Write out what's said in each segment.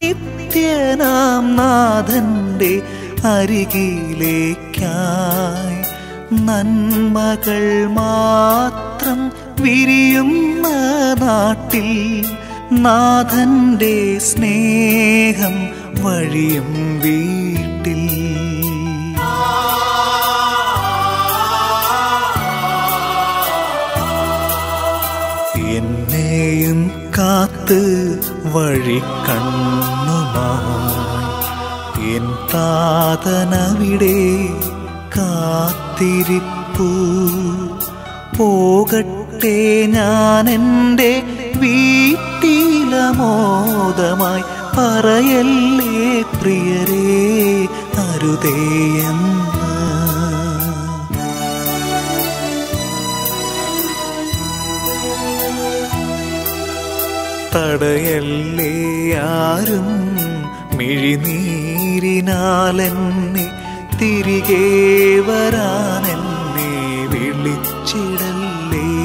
നിത്യനാം നാഥന്റെ അരികിലേക്കായി നന്മകൾ മാത്രം വിരിയുന്ന നാട്ടിൽ നാഥന്റെ സ്നേഹം വഴിയും വീട്ടിൽ എന്നെയും കാത്ത് വഴി കണ്ണുമായി എൻ താതനവിടെ കാത്തിരിപ്പു പോകട്ടെ ഞാൻ എൻ്റെ വീട്ടിലമോദമായി പറയല്ലേ പ്രിയരേ അരുതേയെന്ന് തടയല്ലേ ആരും മിഴിനീരിനാലെന്നെ തിരികെ വരാനെന്നെ വിളിച്ചിടല്ലേ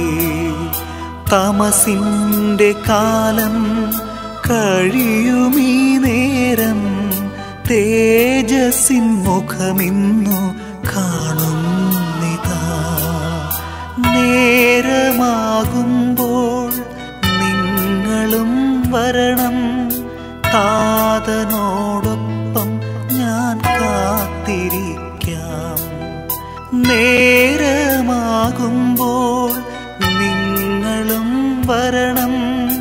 തമസിൻ്റെ കാലം കഴിയുമീ നേരം തേജസ്സിൻ മുഖമിന്നു കാണുന്നിതാ നേരമാകുമ്പോൾ നിങ്ങളും വരണം താതനോടൊപ്പം ഞാൻ കാത്തിരിക്കാം നേരമാകുമ്പോൾ നിങ്ങളും വരണം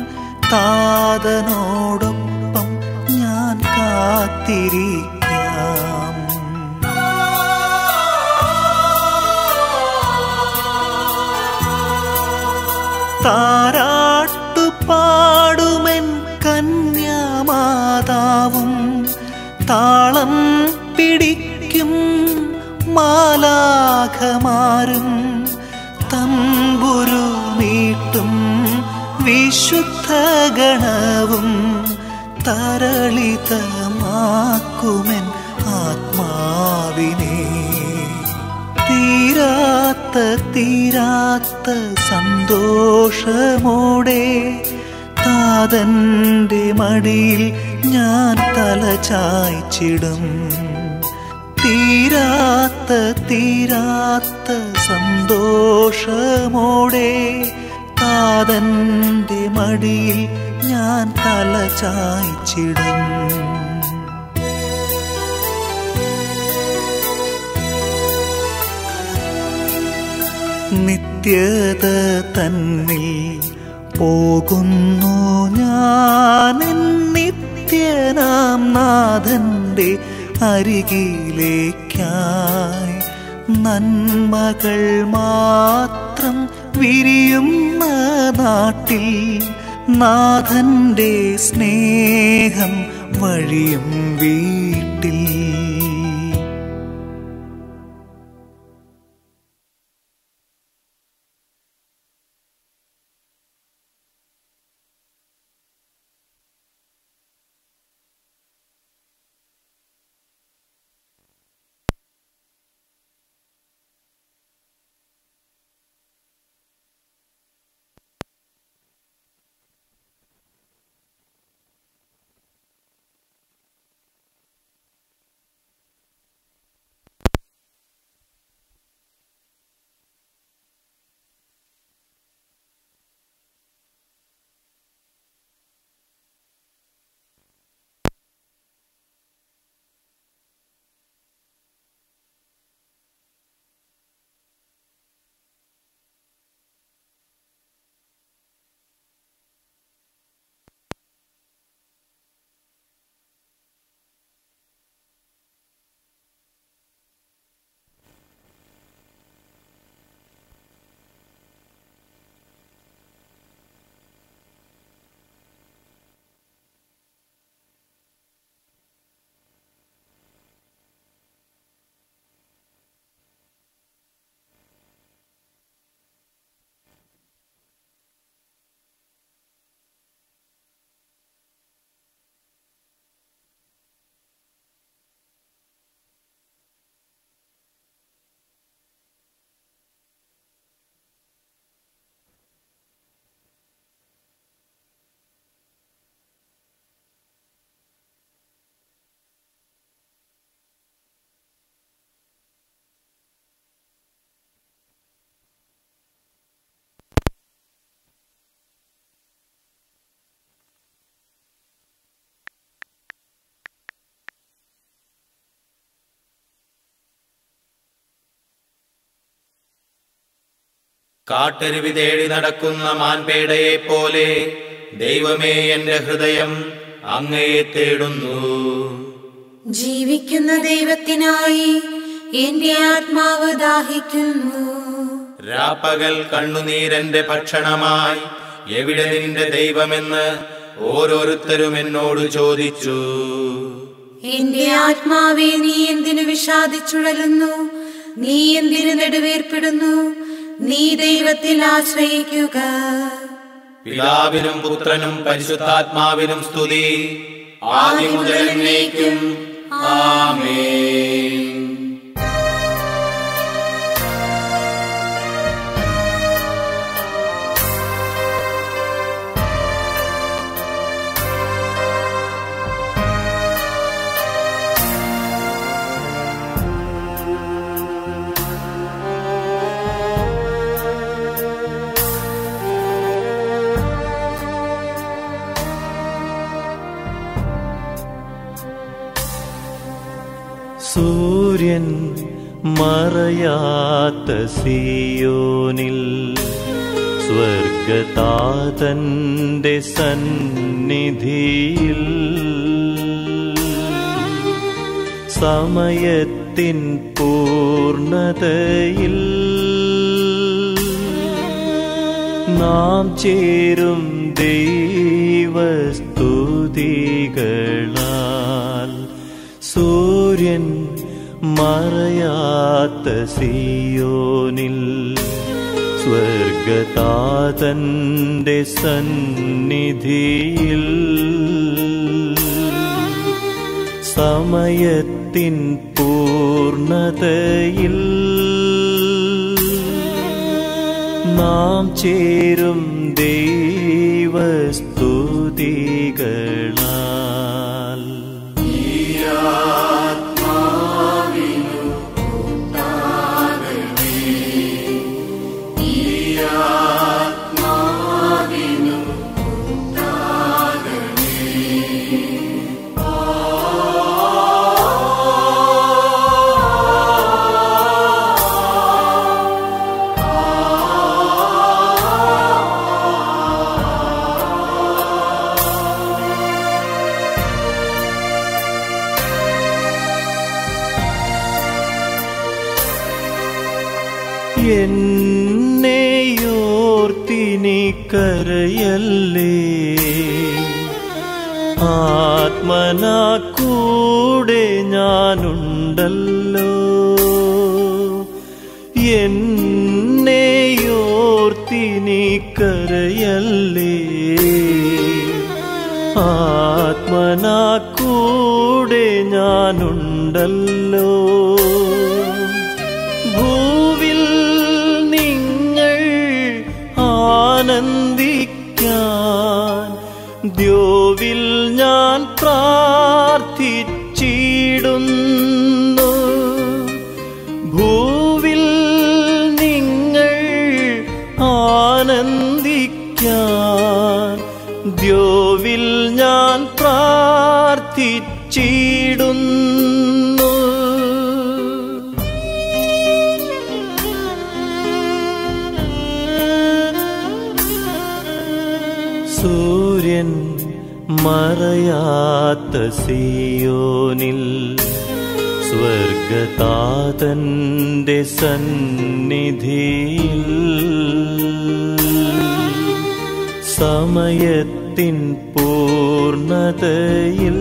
താതനോടൊപ്പം ഞാൻ കാത്തിരിക്കാം താരാട്ടുപാടുമെൻ കന്യാമാതാവും താളം പിടിക്കും മാലാഖമാരും തമ്പുരു മീട്ടും വിശുദ്ധ ഗണവും തരളിതമാക്കുമെൻ ആത്മാവിനെ തീരാത്ത സന്തോഷമോടെ താതന്റെ മടിയിൽ ഞാൻ തല ചായ്ച്ചിടും തീരാത്ത സന്തോഷമോടെ താതന്റെ മടിയിൽ ഞാൻ തല ചായ്ച്ചിടും നിത്യത തന്നിൽ പോകുന്നു ഞാൻ നിത്യനാം നാഥന്റെ അരികിലേക്കായി നന്മകൾ മാത്രം വിരിയുന്ന നാട്ടിൽ നാഥന്റെ സ്നേഹം വഴിയും വീട്ടിൽ കാട്ടരുവി തേടി നടക്കുന്ന മാൻപേടയെ പോലെ ദൈവമേ, എന്റെ ഹൃദയം അങ്ങയെ തേടുന്നു. ജീവിക്കുന്ന ദൈവത്തിനായി എന്റെ ആത്മാവ് ദാഹിക്കുന്നു. രാപ്പകൽ കണ്ണുനീരെന്റെ ഭക്ഷണമായി. എവിടെ നിന്റെ ദൈവമെന്ന് ഓരോരുത്തരും എന്നോട് ചോദിച്ചു. എന്റെ ആത്മാവെ, നീ എന്തിനു വിഷാദിച്ചുഴലുന്നു? നീ എന്തിനു നെടുവേർപ്പെടുന്നു? നീ ദൈവത്തിൽ ആശ്രയിക്കുക. പിതാവിനും പുത്രനും പരിശുദ്ധാത്മാവിനും സ്തുതി, ആദ്യം മുതൽ എന്നേക്കും. ആമേൻ. സൂര്യൻ മറയാത്ത സിയോനിൽ സ്വർഗതാതന്റെ സന്നിധിയിൽ സമയത്തിൻ പൂർണ്ണതയിൽ നാം ചേരും ദൈവസ്തുതികളാൽ. സൂര്യൻ മറയാത്ത സിയോനിൽ സ്വർഗതാതന്റെ സന്നിധിയിൽ സമയത്തിൻ പൂർണ്ണതയിൽ നാം ചേരും ദൈവസ്തുതികളാൽ. എന്നെയോർത്തിനി കരയല്ലേ, ആത്മനാ കൂടെ ഞാനുണ്ടല്ലോ. എന്നെയോർത്തിനി കരയല്ലേ, ആത്മനാ കൂടെ ഞാനുണ്ടല്ലോ. ഭൂവിൽ നിങ്ങൾ ആനന്ദിക്കാൻ ദ്യോവിൽ ഞാൻ പ്രാർത്ഥിച്ചിടുന്നു. ഭൂവിൽ നിങ്ങൾ ആനന്ദിക്കാൻ ദ്യോവിൽ ഞാൻ പ്രാർത്ഥിച്ചിടുന്നു. സൂര്യൻ മറയാത്ത സിയോനിൽ സ്വർഗതാതന്റെ സന്നിധിയിൽ സമയത്തിൻ പൂർണ്ണതയിൽ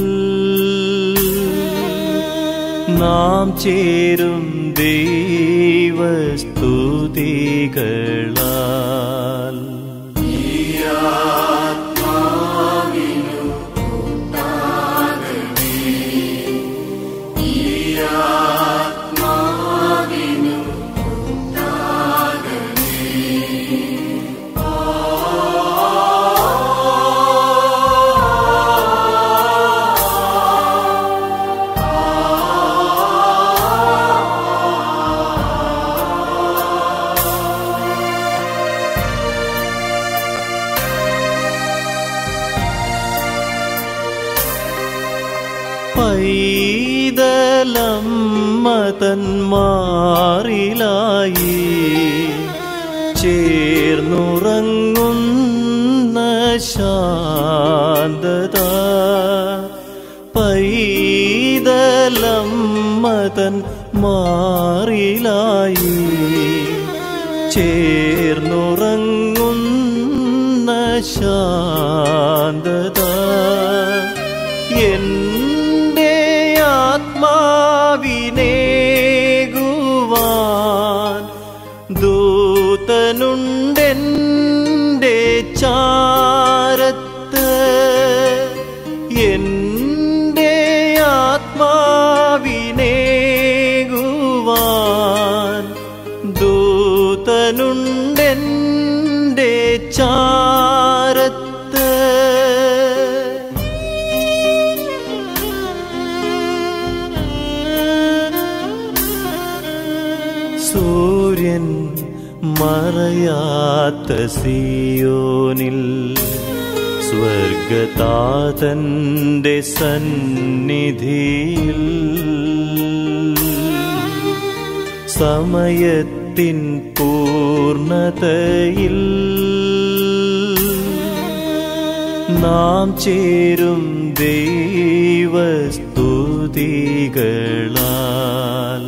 നാം ചേരും ദൈവസ്തുതികളാൽ. പൈതലമ്മ തന്മാറിലായി ചേർന്നുറങ്ങുന്ന ശാന്തത പൈതലമ്മതൻ മാറിലായി ചേർന്നുറങ്ങുന്ന ശാന്തത എൻ്റെ ആത്മാവിനേകുവാൻ ദൂതനുണ്ടെൻ്റെ ചാരത്ത് എൻ്റെ ആത്മാവിനേകുവാൻ ദൂതനുണ്ടെൻ്റെ ചാരത്ത് സൂര്യൻ മറയാത്ത സിയോനിൽ സ്വർഗതാതന്റെ സന്നിധിയിൽ സമയത്തിൻ പൂർണ്ണതയിൽ നാം ചേരും ദൈവസ്തുതികളാൽ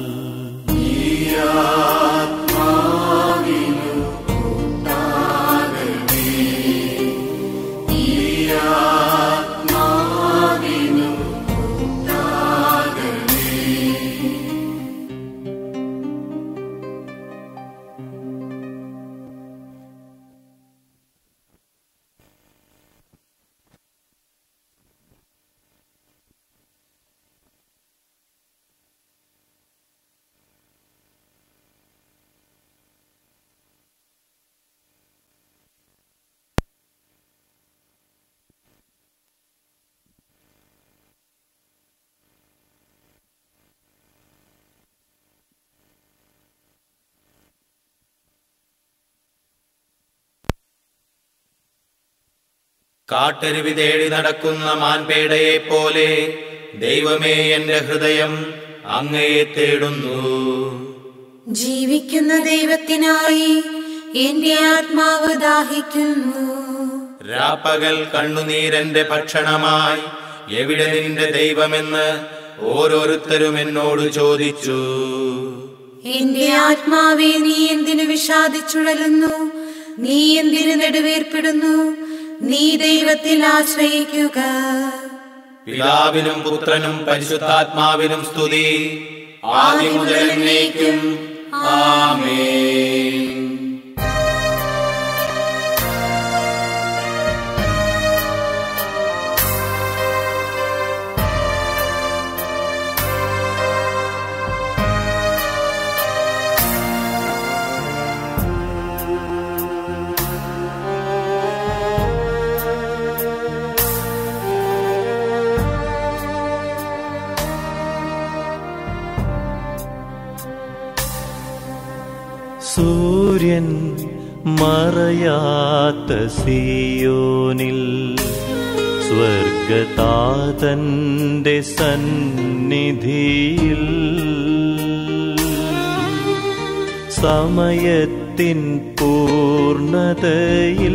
കാട്ടരുവി തേടി നടക്കുന്ന മാൻപേടയെ പോലെ ദൈവമേ, എന്റെ ഹൃദയം അങ്ങയെ തേടുന്നു. ജീവിക്കുന്ന ദൈവത്തിനായി എന്റെ ആത്മാവ് ദാഹിക്കുന്നു. രാപ്പകൽ കണ്ണുനീരെന്റെ ഭക്ഷണമായി. എവിടെ നിന്റെ ദൈവമെന്ന് ഓരോരുത്തരും എന്നോട് ചോദിച്ചു. എന്റെ ആത്മാവെ, നീ എന്തിനു വിഷാദിച്ചുഴലുന്നു? നീ എന്തിനു നെടുവേർപ്പെടുന്നു? നീ ദൈവത്തിൽ ആശ്രയിക്കുക. പിതാവിനും പുത്രനും പരിശുദ്ധാത്മാവിനും സ്തുതി, ആദ്യം മുതൽ എന്നേക്കും. ആമേൻ. സൂര്യൻ മറയാത്ത സിയോനിൽ സ്വർഗതാതന്റെ സന്നിധിയിൽ സമയത്തിൻ പൂർണ്ണതയിൽ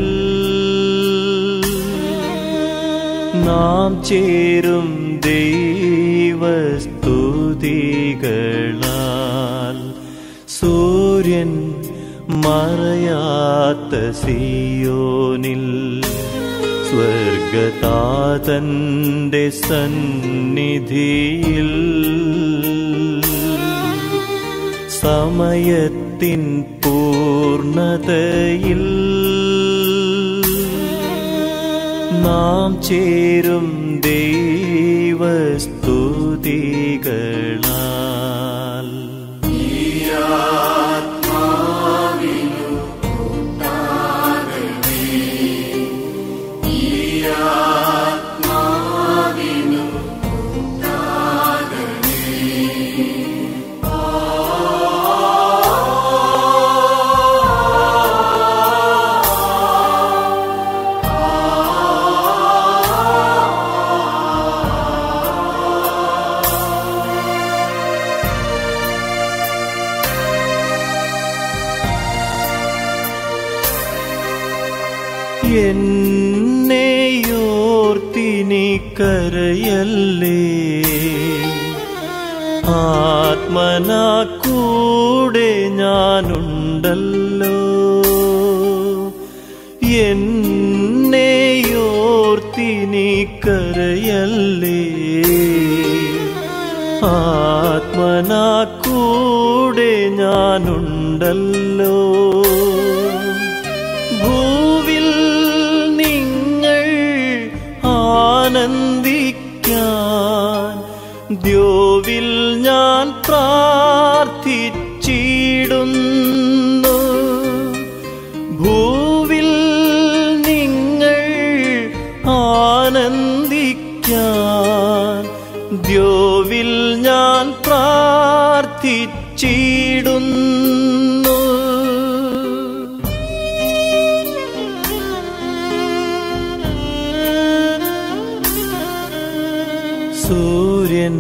നാം ചേരും ദൈവസ്തുതികളാൽ. സൂര്യൻ മറയാത്ത സിയോനിൽ സ്വർഗതാതന്റെ സന്നിധിയിൽ സമയത്തിൻ പൂർണ്ണതയിൽ നാം ചേരും ദൈവസ്തുതികളാൽ. നീ കരയല്ലേ, ആത്മനാ കൂടെ ഞാനുണ്ടല്ലോ. എന്നെയോർത്തി നീ കരയല്ലേ, ആത്മനാ കൂടെ ഞാനുണ്ടല്ലോ. ഭൂവിൽ നിങ്ങൾ ആനന്ദിക്കാൻ ദ്യോവിൽ ഞാൻ പ്രാർത്ഥിച്ചിടുന്നു. ഭൂവിൽ നിങ്ങൾ ആനന്ദിക്കാൻ ദ്യോവിൽ ഞാൻ പ്രാർത്ഥിച്ചിടുന്നു. സൂര്യൻ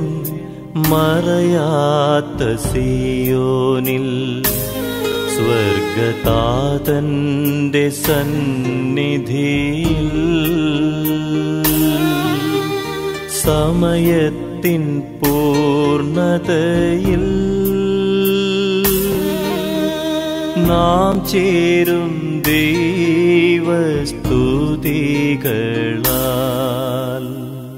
മറയാത്ത സിയോനിൽ സ്വർഗതാതന്റെ സന്നിധിയിൽ സമയത്തിൻ പൂർണ്ണതയിൽ നാം ചേരും ദൈവസ്തുതികളാൽ.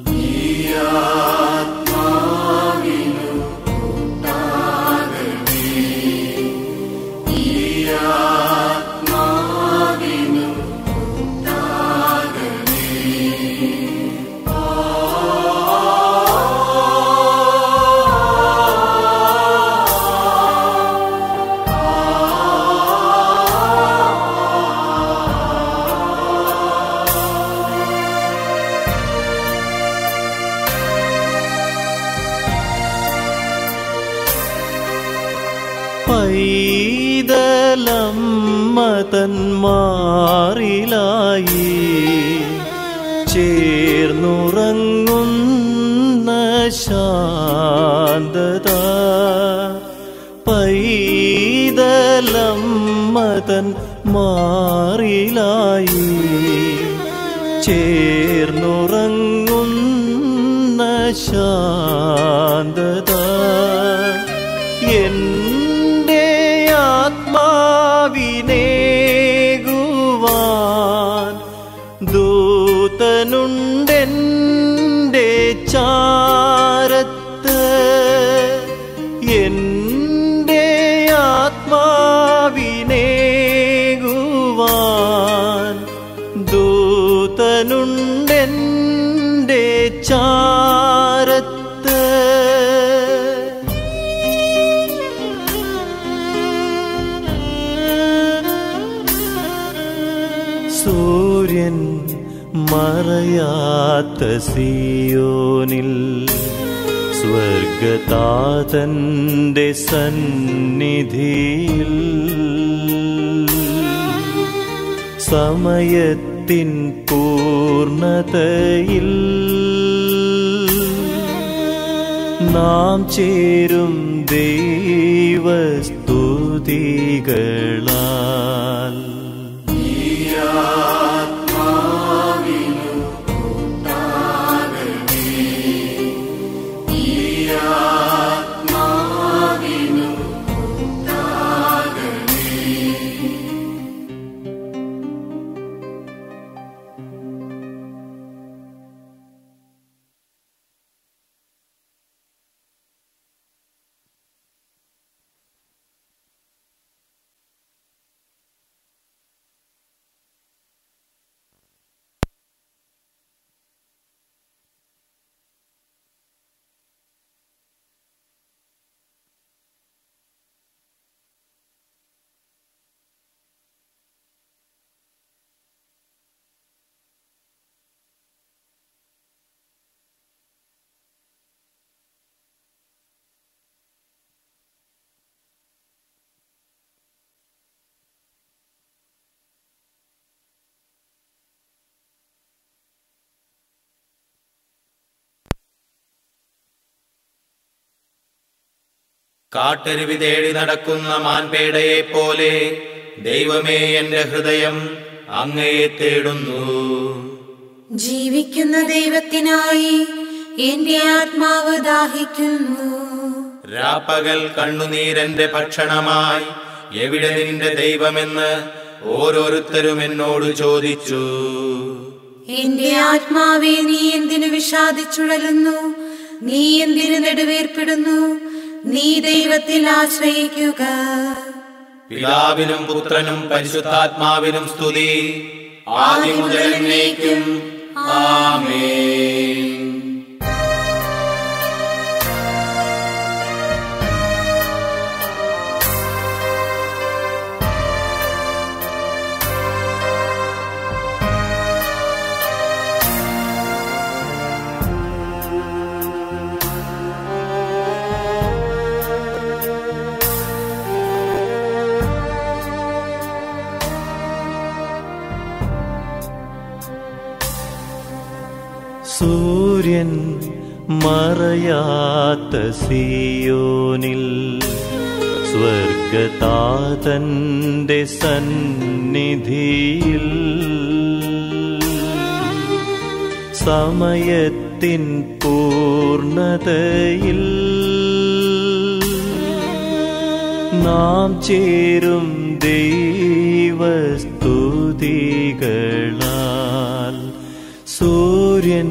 പൈതലമ്മതന്മാറിലായി ചേർന്നുറങ്ങുന്ന ശാന്തത, പൈതലമ്മതന്മാറിലായി ചേർന്നുറങ്ങുന്ന ശാന്തത, എന്റെ ആത്മാവിനേകുവാൻ ദൂതനുണ്ടെന്റെ ചാരത്ത്. എന്റെ ആത്മാവിനേകുവാൻ ദൂതനുണ്ടെന്റെ ചാരത്ത്. സൂര്യൻ മറയാത്ത സിയോനിൽ സ്വർഗതാതന്റെ സന്നിധിയിൽ സമയത്തിൻ പൂർണ്ണതയിൽ നാം ചേരും ദൈവസ്തുതികളാൽ. കാട്ടരുവി തേടി നടക്കുന്ന മാൻപേടയെ പോലെ ദൈവമേ, എന്റെ ഹൃദയം അങ്ങയെ തേടുന്നു. ജീവിക്കുന്ന ദൈവത്തിനായി എന്റെ ആത്മാവ് ദാഹിക്കുന്നു. രാപ്പകൽ കണ്ണുനീരന്റെ ഭക്ഷണമായി എവിടെ നിന്റെ ദൈവമെന്ന് ഓരോരുത്തരും എന്നോട് ചോദിച്ചു. എന്റെ ആത്മാവെ നീ എന്തിനു വിഷാദിച്ചുഴലുന്നു? നീ എന്തിനു നെടുവേർപ്പെടുന്നു? നീ ദൈവത്തിൽ ആശ്രയിക്കുക. പിതാവിനും പുത്രനും പരിശുദ്ധാത്മാവിനും സ്തുതി, ആദ്യം മുതൽ എന്നേക്കും. ആമേൻ. സൂര്യൻ മറയാത്ത സിയോനിൽ സ്വർഗതാതന്റെ സന്നിധിയിൽ സമയത്തിൻ പൂർണ്ണതയിൽ നാം ചേരും ദൈവസ്തുതികളാൽ. സൂര്യൻ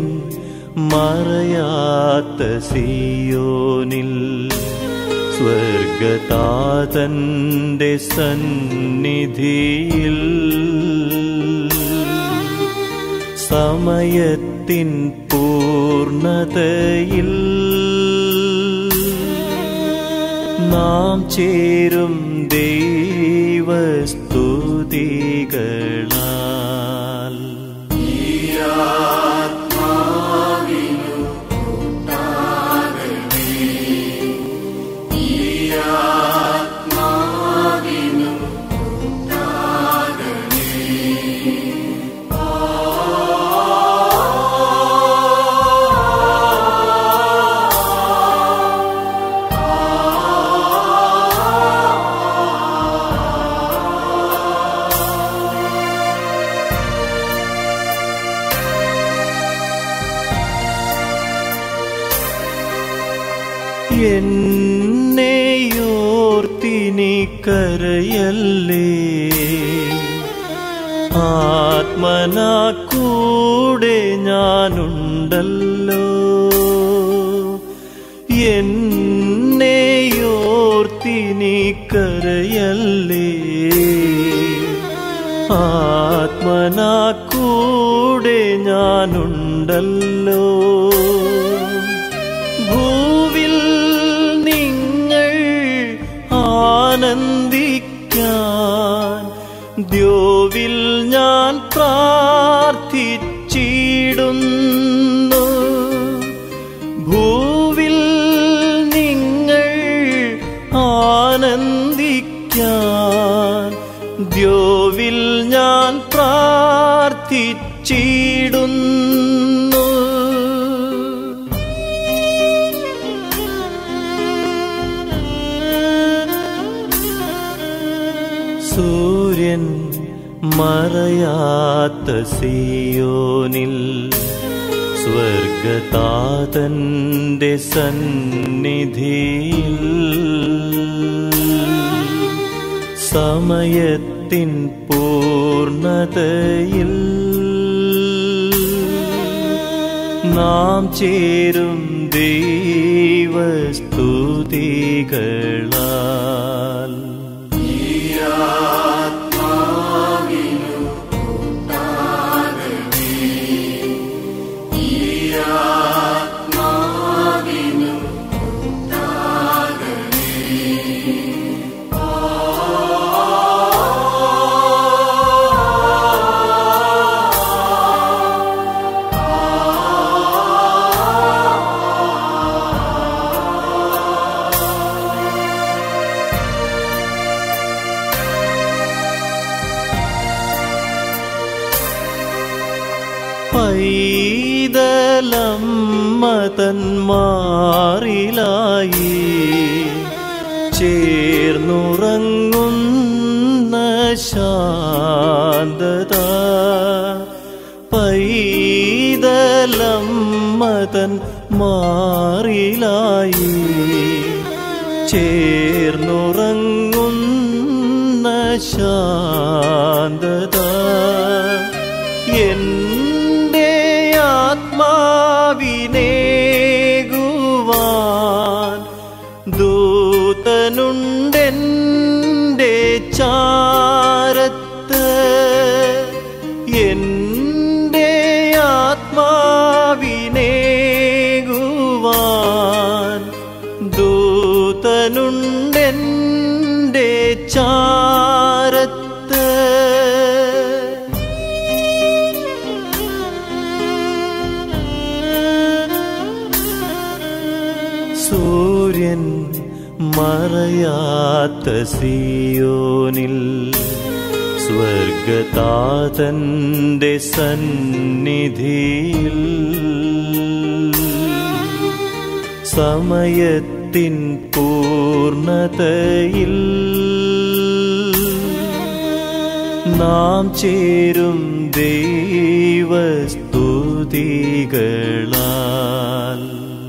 മറയാത്ത സിയോനിൽ സ്വർഗതാതന്റെ സന്നിധിയിൽ സമയത്തിൻ പൂർണ്ണതയിൽ നാം ചേരും ദൈവസ്തുതികളാൽ. എന്നെയോർത്തിനി കരയല്ലേ, ആത്മനാ കൂടെ ഞാനുണ്ടല്ലോ. എന്നെയോർത്തിനി കരയല്ലേ, ആത്മനാ കൂടെ ഞാനുണ്ടല്ലോ. ഭൂവിൽ നിങ്ങൾ ആനന്ദിക്കാൻ ദ്യോവിൽ ഞാൻ പ്രാർത്ഥിച്ചിടുന്നു. ഭൂവിൽ നിങ്ങൾ ആനന്ദിക്കാൻ ദ്യോവിൽ ഞാൻ പ്രാർത്ഥിച്ചിടുന്നു. സൂര്യൻ മറയാത്ത സിയോനിൽ സ്വർഗതാതന്റെ സന്നിധിയിൽ സമയത്തിൻ പൂർണ്ണതയിൽ നാം ചേരും ദൈവസ്തുതികളാൽ. പൈതലമ്മ തന്മാറിലായി ചേർന്നുറങ്ങുന്ന ശാന്തത. പൈതലമ്മ വിരലമ്മതൻ മാറിലായി ചേർന്നുറങ്ങുന്ന ശാന്തത എൻ്റെ ആത്മാവിനേകുവാൻ ദൂതനുണ്ടെൻ്റെ ചാരത്ത് എൻ്റെ ആത്മാവിനേകുവാൻ ദൂതനുണ്ടെൻ്റെ ചാരത്ത് സൂര്യൻ മറയാത്ത സിയോനിൽ സ്വർഗതാതന്റെ സന്നിധിയിൽ സമയത്തിൻ പൂർണ്ണതയിൽ നാം ചേരും ദൈവസ്തുതികളാൽ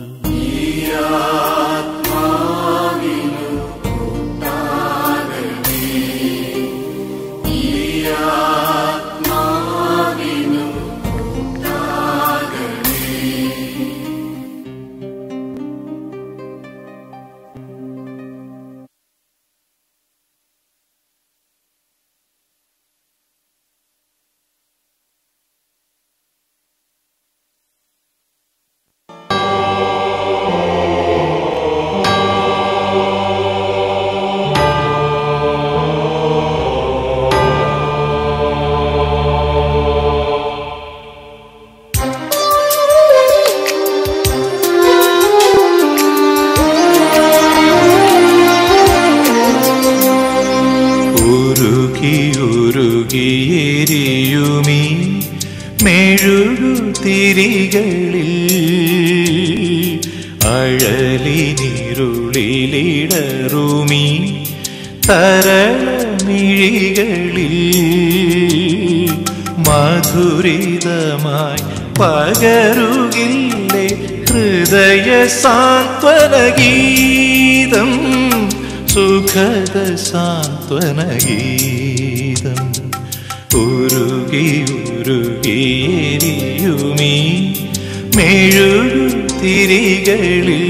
ഉരുകിയെരിയുമീ മെഴുകുതിരികളിൽ അഴലിനിരുളിലിടറുമീ തരളമിഴികളിൽ മധുരിതമായി പകരുകില്ലേ ഹൃദയ സാന്ത്വനഗീതം സുഖദ സാന്ത്വനഗീതം ഉരുകി ഉരുകിയെരിയുമീ മെഴുകുതിരികളിൽ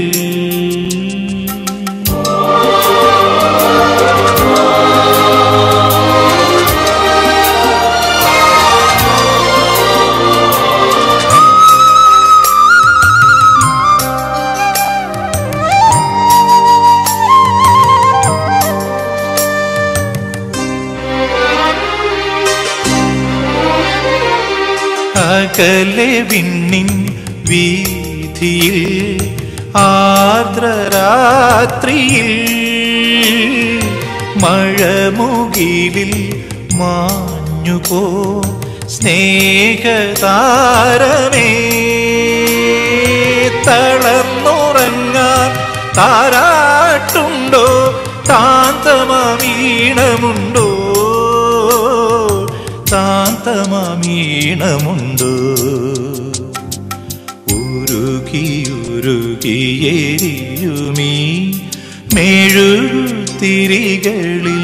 അകലെ വിണ്ണിൻ വീഥിയിൽ ആർദ്രരാത്രിയിൽ മഴമുകിലിൽ മാഞ്ഞുപോ സ്നേഹതാരമേ തളർന്നുറങ്ങാൻ താരാട്ടുണ്ടോ താന്തമീണമുണ്ടോ താന്തമീണമുണ്ടോ ഉരുകി ഉരുകിയെരിയുമീ മെഴുകുതിരികളിൽ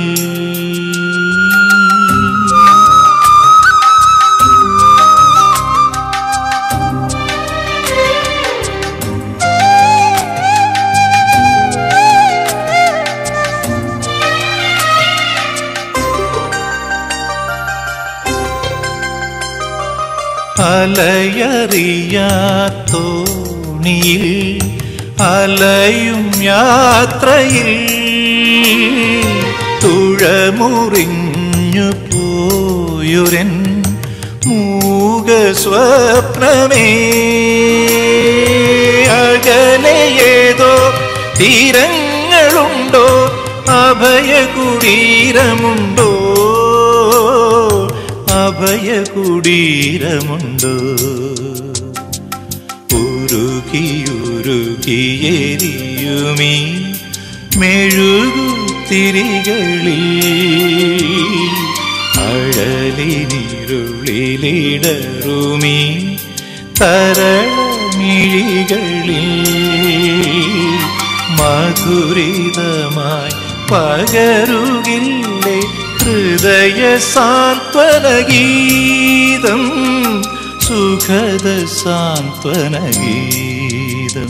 അലയറിയാത്തോണിയിൽ അലയും യാത്രയിൽ തുഴമുറിഞ്ഞു പോയൊരൻ മൂകസ്വപ്നമേ അകലെയേതോ തീരങ്ങളുണ്ടോ അഭയകുടീരമുണ്ടോ അഭയകുടീരമുണ്ടോ ഉരുകിയുരുകിയെരിയുമീ മെഴുകുതിരികളിൽ അഴലിനിരുളിലിടറുമീ തരളമിഴികളിൽ മധുരിതമായി പകരുകില്ലേ ഹൃദയ സാന്ത്വനഗീതം, സുഖദ സാന്ത്വനഗീതം.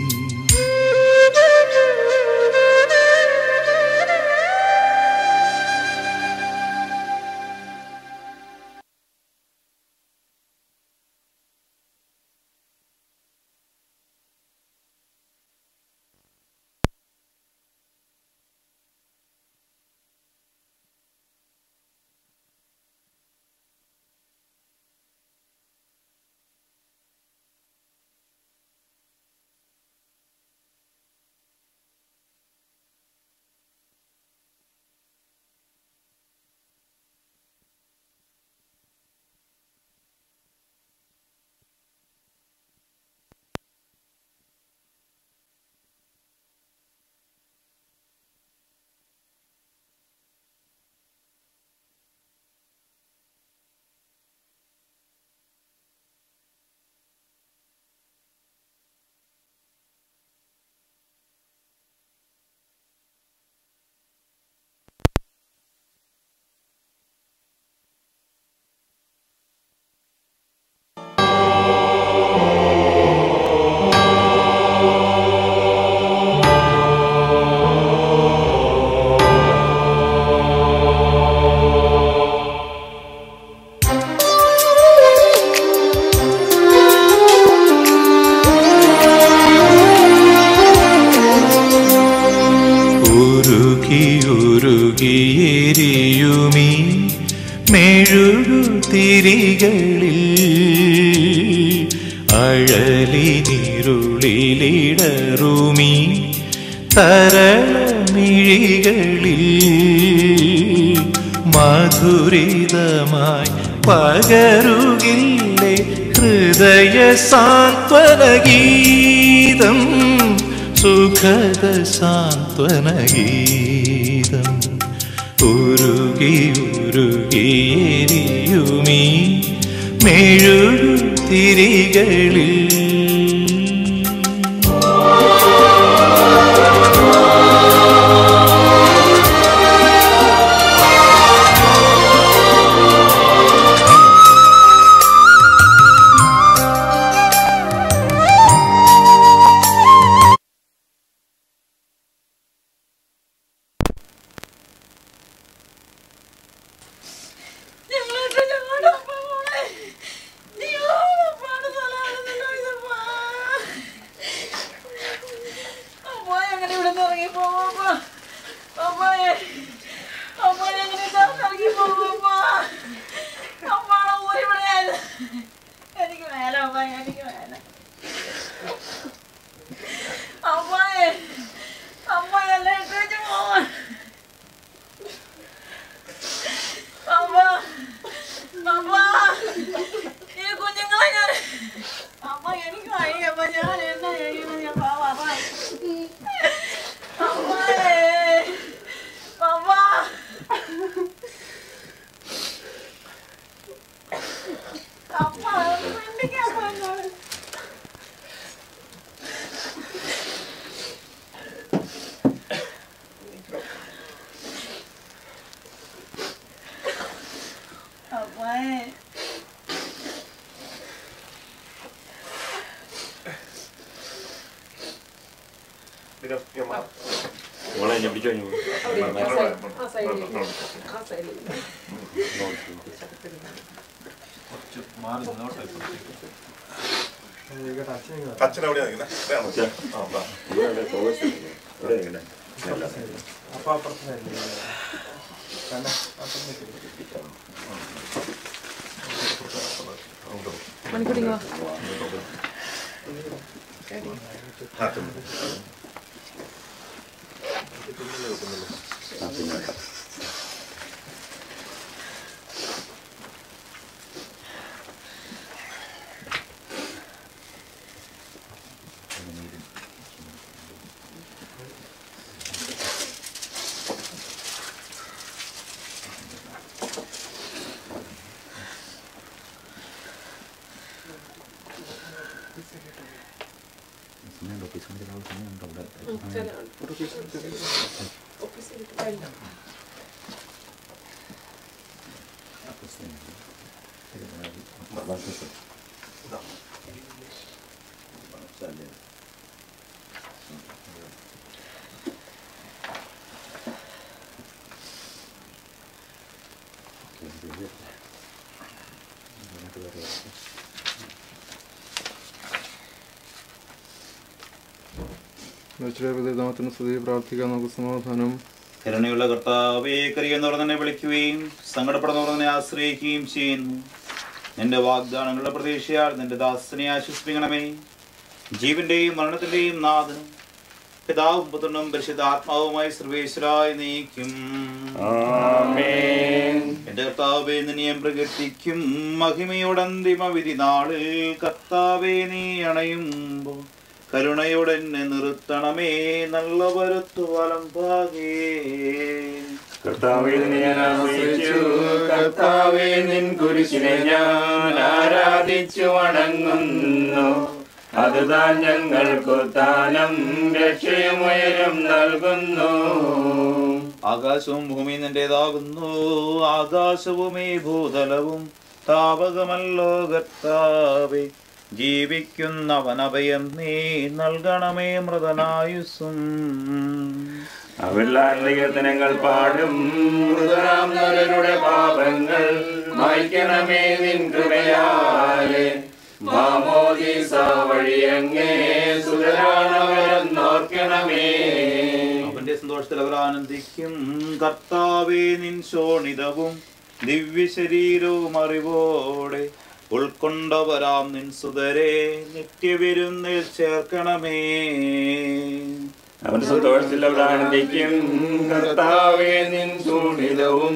ഉരുകിയെരിയുമീ മെഴുകുതിരികളിൽ അഴലിനിരുളിലിടറുമീ തരളമിഴികളിൽ മധുരിതമായി പകരുകില്ലേ ഹൃദയ സാന്ത്വനഗീതം, സുഖദ സാന്ത്വനഗീതം. ഉരുകി ഉരുകിയെരിയുമീ മെഴുകുതിരികളിൽ അച്ഛൻ എവിടെയാ നാമത്തിന് സ്തുതി പ്രാർത്ഥിക്കാൻ നമുക്ക് സമാധാനം. കരുണയുള്ള കർത്താവേ, കരയുന്നവർ തന്നെ വിളിക്കുകയും സങ്കടപ്പെടുന്നവർ തന്നെ ആശ്രയിക്കുകയും ചെയ്യുന്നു. നിന്റെ വാഗ്ദാനങ്ങളുടെ പ്രതീക്ഷയാൽ നിന്റെ ദാസനെ ആശ്വസിപ്പിക്കണമേ. ജീവന്റെയും മരണത്തിന്റെയും നാഥനും പിതാവും പുത്രനും പരിശുദ്ധാത്മാവുമായി സർവേശ്വരായി നീക്കും. എന്റെ കർത്താവേ, നിന്നെ പ്രകീർത്തിക്കും. മഹിമയുടെ അന്തിമ വിധി നാളിൽ കർത്താവേ, നീ അണയുമ്പോൾ കരുണയോടെ എന്നെ നിർത്തണമേ. നല്ല വരുത്തു വലം ഭാഗേ. കർത്താവേ, കർത്താവേ, നിൻ കുരിശിനെ ഞാൻ ആരാധിച്ചു വണങ്ങുന്നു. അതുതാൻ ഞങ്ങൾക്കു താനം രക്ഷയും ഉയരം നൽകുന്നു. ആകാശവും ഭൂമി നിന്റേതാകുന്നു. ആകാശവും ഈ ഭൂതലവും താപകമല്ലോ കർത്താവേ. ജീവിക്കുന്നവനഭയം നീ നൽകണമേ മൃതനായുസ്സും. അവരുടെ പാടും മൃതരാം നരരുടെ പാപങ്ങൾ മായ്ക്കണമേ നിൻ കൃപയാലെ. മാമോദീസ വഴിയങ്ങേ സുതരാണവരെന്നോർക്കണമേ. അവന്റെ സന്തോഷത്തിൽ അവർ ആനന്ദിക്കും. കർത്താവേ, നിൻ ശോണിതവും ദിവ്യ ശരീരവും അറിവോടെ ഉൾക്കൊണ്ടവരാം നിൻ സുതരെ നിത്യവിരുന്നിൽ ചേർക്കണമേ. അവൻ സന്തോഷത്തിൽ അവർ ആനന്ദിക്കും. കർത്താവേ, നിൻ ശോണിതവും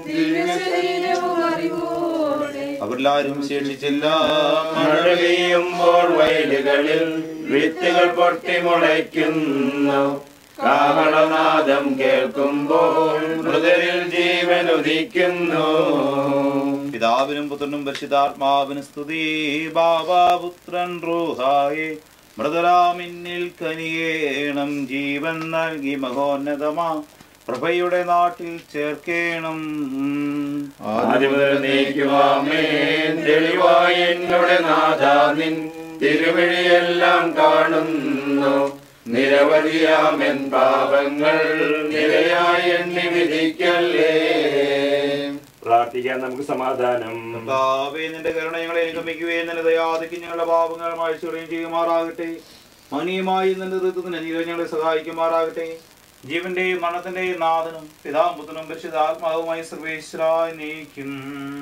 അവരെല്ലാരും ശേഷിച്ചില്ല. മഴ പെയ്യുമ്പോൾ വയലുകളിൽ വിത്തുകൾ പൊട്ടി മുളയ്ക്കുന്നു. കാഹളനാദം കേൾക്കുമ്പോൾ മൃതരിൽ ജീവൻ ഉദിക്കുന്നു. പിതാവിനും പുത്രനും പരിശുദ്ധാത്മാവിനും സ്തുതി. ബാബാപുത്രൻ റൂഹായേ മൃതരാമിന്നിൽ കനിയേണം. ജീവൻ നൽകി മഹോന്നതമാ പ്രഭയുടെ നാട്ടിൽ ചേർക്കേണം. ആദ്യം മുതൽ നീക്കുവാമേൻ തെളിവായി എന്നോട് നാഥാ നിൻ തിരുവഴിയെല്ലാം കാണുന്നു. നിരവധിയാമെൻ പാപങ്ങൾ നിരയായി എണ്ണി വിധിക്കല്ലേ. പ്രാർത്ഥിക്കാൻ നമുക്ക് സമാധാനം. കർത്താവേ, നിന്റെ കരുണകളെ അനുഗമിക്കുകയും നിന്റെ ദയാദിക്കും ഞങ്ങളുടെ പാപങ്ങൾ മായ്ച്ചുകളയും ചെയ്യുമാറാകട്ടെ. മനിയുമായി നിന്റെ ഋതുവിന് ഞങ്ങളെ സഹായിക്കുമാറാകട്ടെ. ജീവന്റെയും മരണത്തിന്റെയും നാഥനും പിതാവും പുത്രനും പരിശുദ്ധാത്മാവുമായി സർവേശ്വരായി നീക്കും.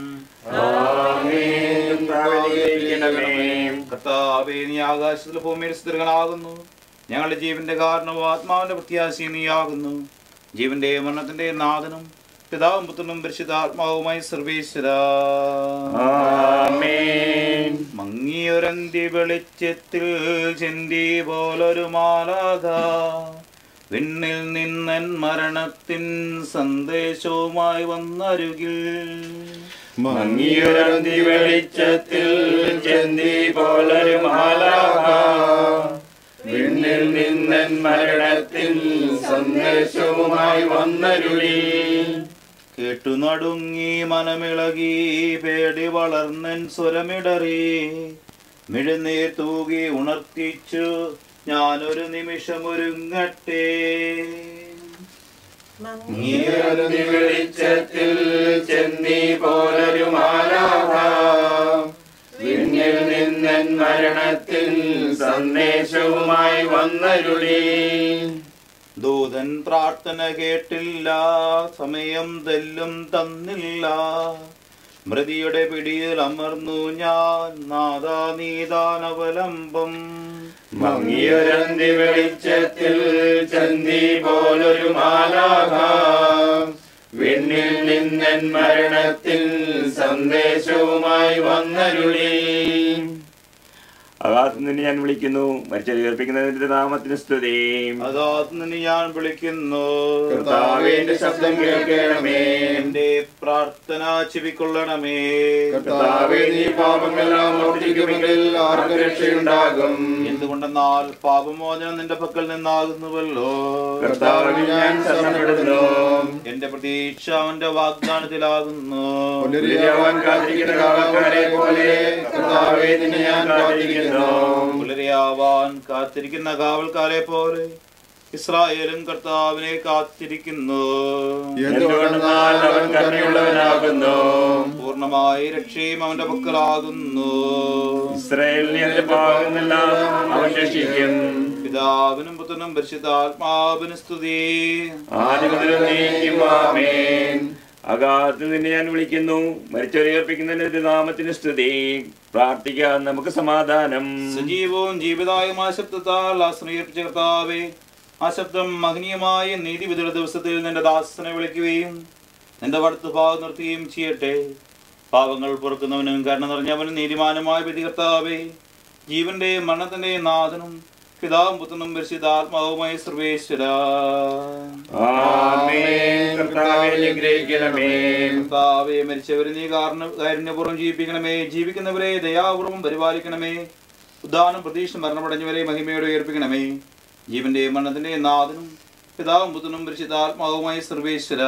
കർത്താവേ, നീ ആകാശത്തിലെ ഭൂമിയിൽ സ്ഥിരനാകുന്നു. ഞങ്ങളുടെ ജീവന്റെ കാരണവും ആത്മാവിന്റെ പ്രത്യാശയും നീയാകുന്നു. ജീവന്റെയും മരണത്തിന്റെയും നാഥനും പിതാവും പുത്രനും പരിശുദ്ധാത്മാവുമായി സർവേശ്വരാ. മങ്ങിയൊരന്തി വെളിച്ചത്തിൽ ചെന്തി പോലൊരു മാലാഖ വിണ്ണിൽ നിന്നൻ മരണത്തിൻ സന്ദേശവുമായി വന്നരുകിൽ. മങ്ങിയൊരന്തി വെളിച്ചത്തിൽ ചെന്തി പോലൊരു മാലാഖ വിണ്ണിൽ നിന്നൻ മരണത്തിൻ സന്ദേശവുമായി വന്നരുളി. കേട്ടു നടുങ്ങി മനമിളകി പേടി വളർന്നൻ സ്വരമിടറി. മിഴുനീർ തൂകി ഉണർത്തിച്ചു ഞാനൊരു നിമിഷമൊരുങ്ങട്ടെ. മങ്ങിയൊരന്തി വെളിച്ചത്തിൽ ചെന്തി പോലൊരു മാലാഖ വിണ്ണിൽ നിന്നൻ മരണത്തിൽ സന്ദേശവുമായി വന്നരുളി. ദൂതൻ പ്രാർത്ഥന കേട്ടില്ല, സമയം തെല്ലും തന്നില്ല. മൃതിയുടെ പിടിയിൽ അമർന്നു ഞാൻ, നാദാ നീതാനവലംബം. മങ്ങിയൊരന്തി വെളിച്ചത്തിൽ ചന്തി പോലൊരു മാലാഖ വിണ്ണിൽ നിന്നൻ മരണത്തിൽ സന്ദേശവുമായി വന്നരുളി. അകാത്ത് നിന്നെ ഞാൻ വിളിക്കുന്നു, മരിച്ചവരെ ഉയർപ്പിക്കുന്നതിന്റെ നാമത്തിന് സ്തുതി. അകാത്ത് നിന്നെ ഞാൻ വിളിക്കുന്നു, കർത്താവേ എന്റെ ശബ്ദം കേൾക്കണമേ. എന്റെ പ്രാർത്ഥന ചെവിക്കൊള്ളണമേ. കർത്താവേ നീ പാപങ്ങളെല്ലാം മോചിക്കുമെങ്കിൽ ആർക്ക് രക്ഷയുണ്ടാകും? എന്തുകൊണ്ടെന്നാൽ പാപമോചനം നിന്റെ പക്കൽ നിന്നാകുന്നുവല്ലോ. കർത്താവിൽ ഞാൻ ശരണപ്പെടുന്നു. എന്റെ പ്രതീക്ഷ അവന്റെ വാഗ്ദാനത്തിലാകുന്നു. പുലരിയാവാൻ കാത്തിരിക്കുന്ന കാവൽക്കാരെ പോലെ കർത്താവേ നിന്നെ ഞാൻ കാത്തിരിക്കുന്നു. പുലരിയാവാൻ കാത്തിരിക്കുന്ന കാവൽക്കാരെ പോലെ ഇസ്രായേലും കർത്താവിനെ കാത്തിരിക്കുന്നു. എന്തുകൊണ്ടെന്നാൽ അവൻ കരുണയുള്ളവനാകുന്നു, പൂർണ്ണമായി രക്ഷയും അവന്റെ പക്കലാകുന്നു. ഇസ്രായേലിനെ അവന്റെ പാപങ്ങളെല്ലാം അവൻ രക്ഷിക്കും. പിതാവിനും പുത്രനും പരിശുദ്ധാത്മാവിനും സ്തുതി. ആദ്യം മുതൽ എന്നേക്കും ആമേൻ. അകാത്ത് നിന്നെ ഞാൻ വിളിക്കുന്നു, മരിച്ചവരെ ഉയർപ്പിക്കുന്നതിന്റെ നാമത്തിന് സ്തുതി. പ്രാർത്ഥിക്കാൻ നമുക്ക് സമാധാനം. സജീവവും ജീവിതായുമായ ശബ്ദത്താൽ ആശ്രയിപ്പിച്ച കർത്താവേ, ആ ശബ്ദം മഹനീയമായ നീതിവിധിയുടെ ദിവസത്തിൽ നിന്റെ ദാസനെ വിളിക്കുകയും നിന്റെ വടത്ത് ഭാഗം നിർത്തുകയും ചെയ്യട്ടെ. പാപങ്ങൾ പൊറുക്കുന്നവനും കരുണ നിറഞ്ഞവനും നീതിമാനുമായ വിധി കർത്താവേ, ജീവന്റെ മരണത്തിന്റെ നാഥനും പിതാവും പുത്രനും പരിശുദ്ധാത്മാവുമായ സർവേശ്വര. കർത്താവേ, മരിച്ചവരെ നീ കാരുണ്യപൂർവ്വം ജീവിപ്പിക്കണമേ. ജീവിക്കുന്നവരെ ദയാപൂർവ്വം പരിപാലിക്കണമേ. ഉദ്ധാനം പ്രതീക്ഷ മരണമടഞ്ഞവരെ മഹിമയോടെ ഉയർപ്പിക്കണമേ. ജീവന്റെ മരണത്തിന്റെ നാഥനും പിതാവും പുത്രനും പരിശുദ്ധാത്മാവുമായ സർവേശ്വര.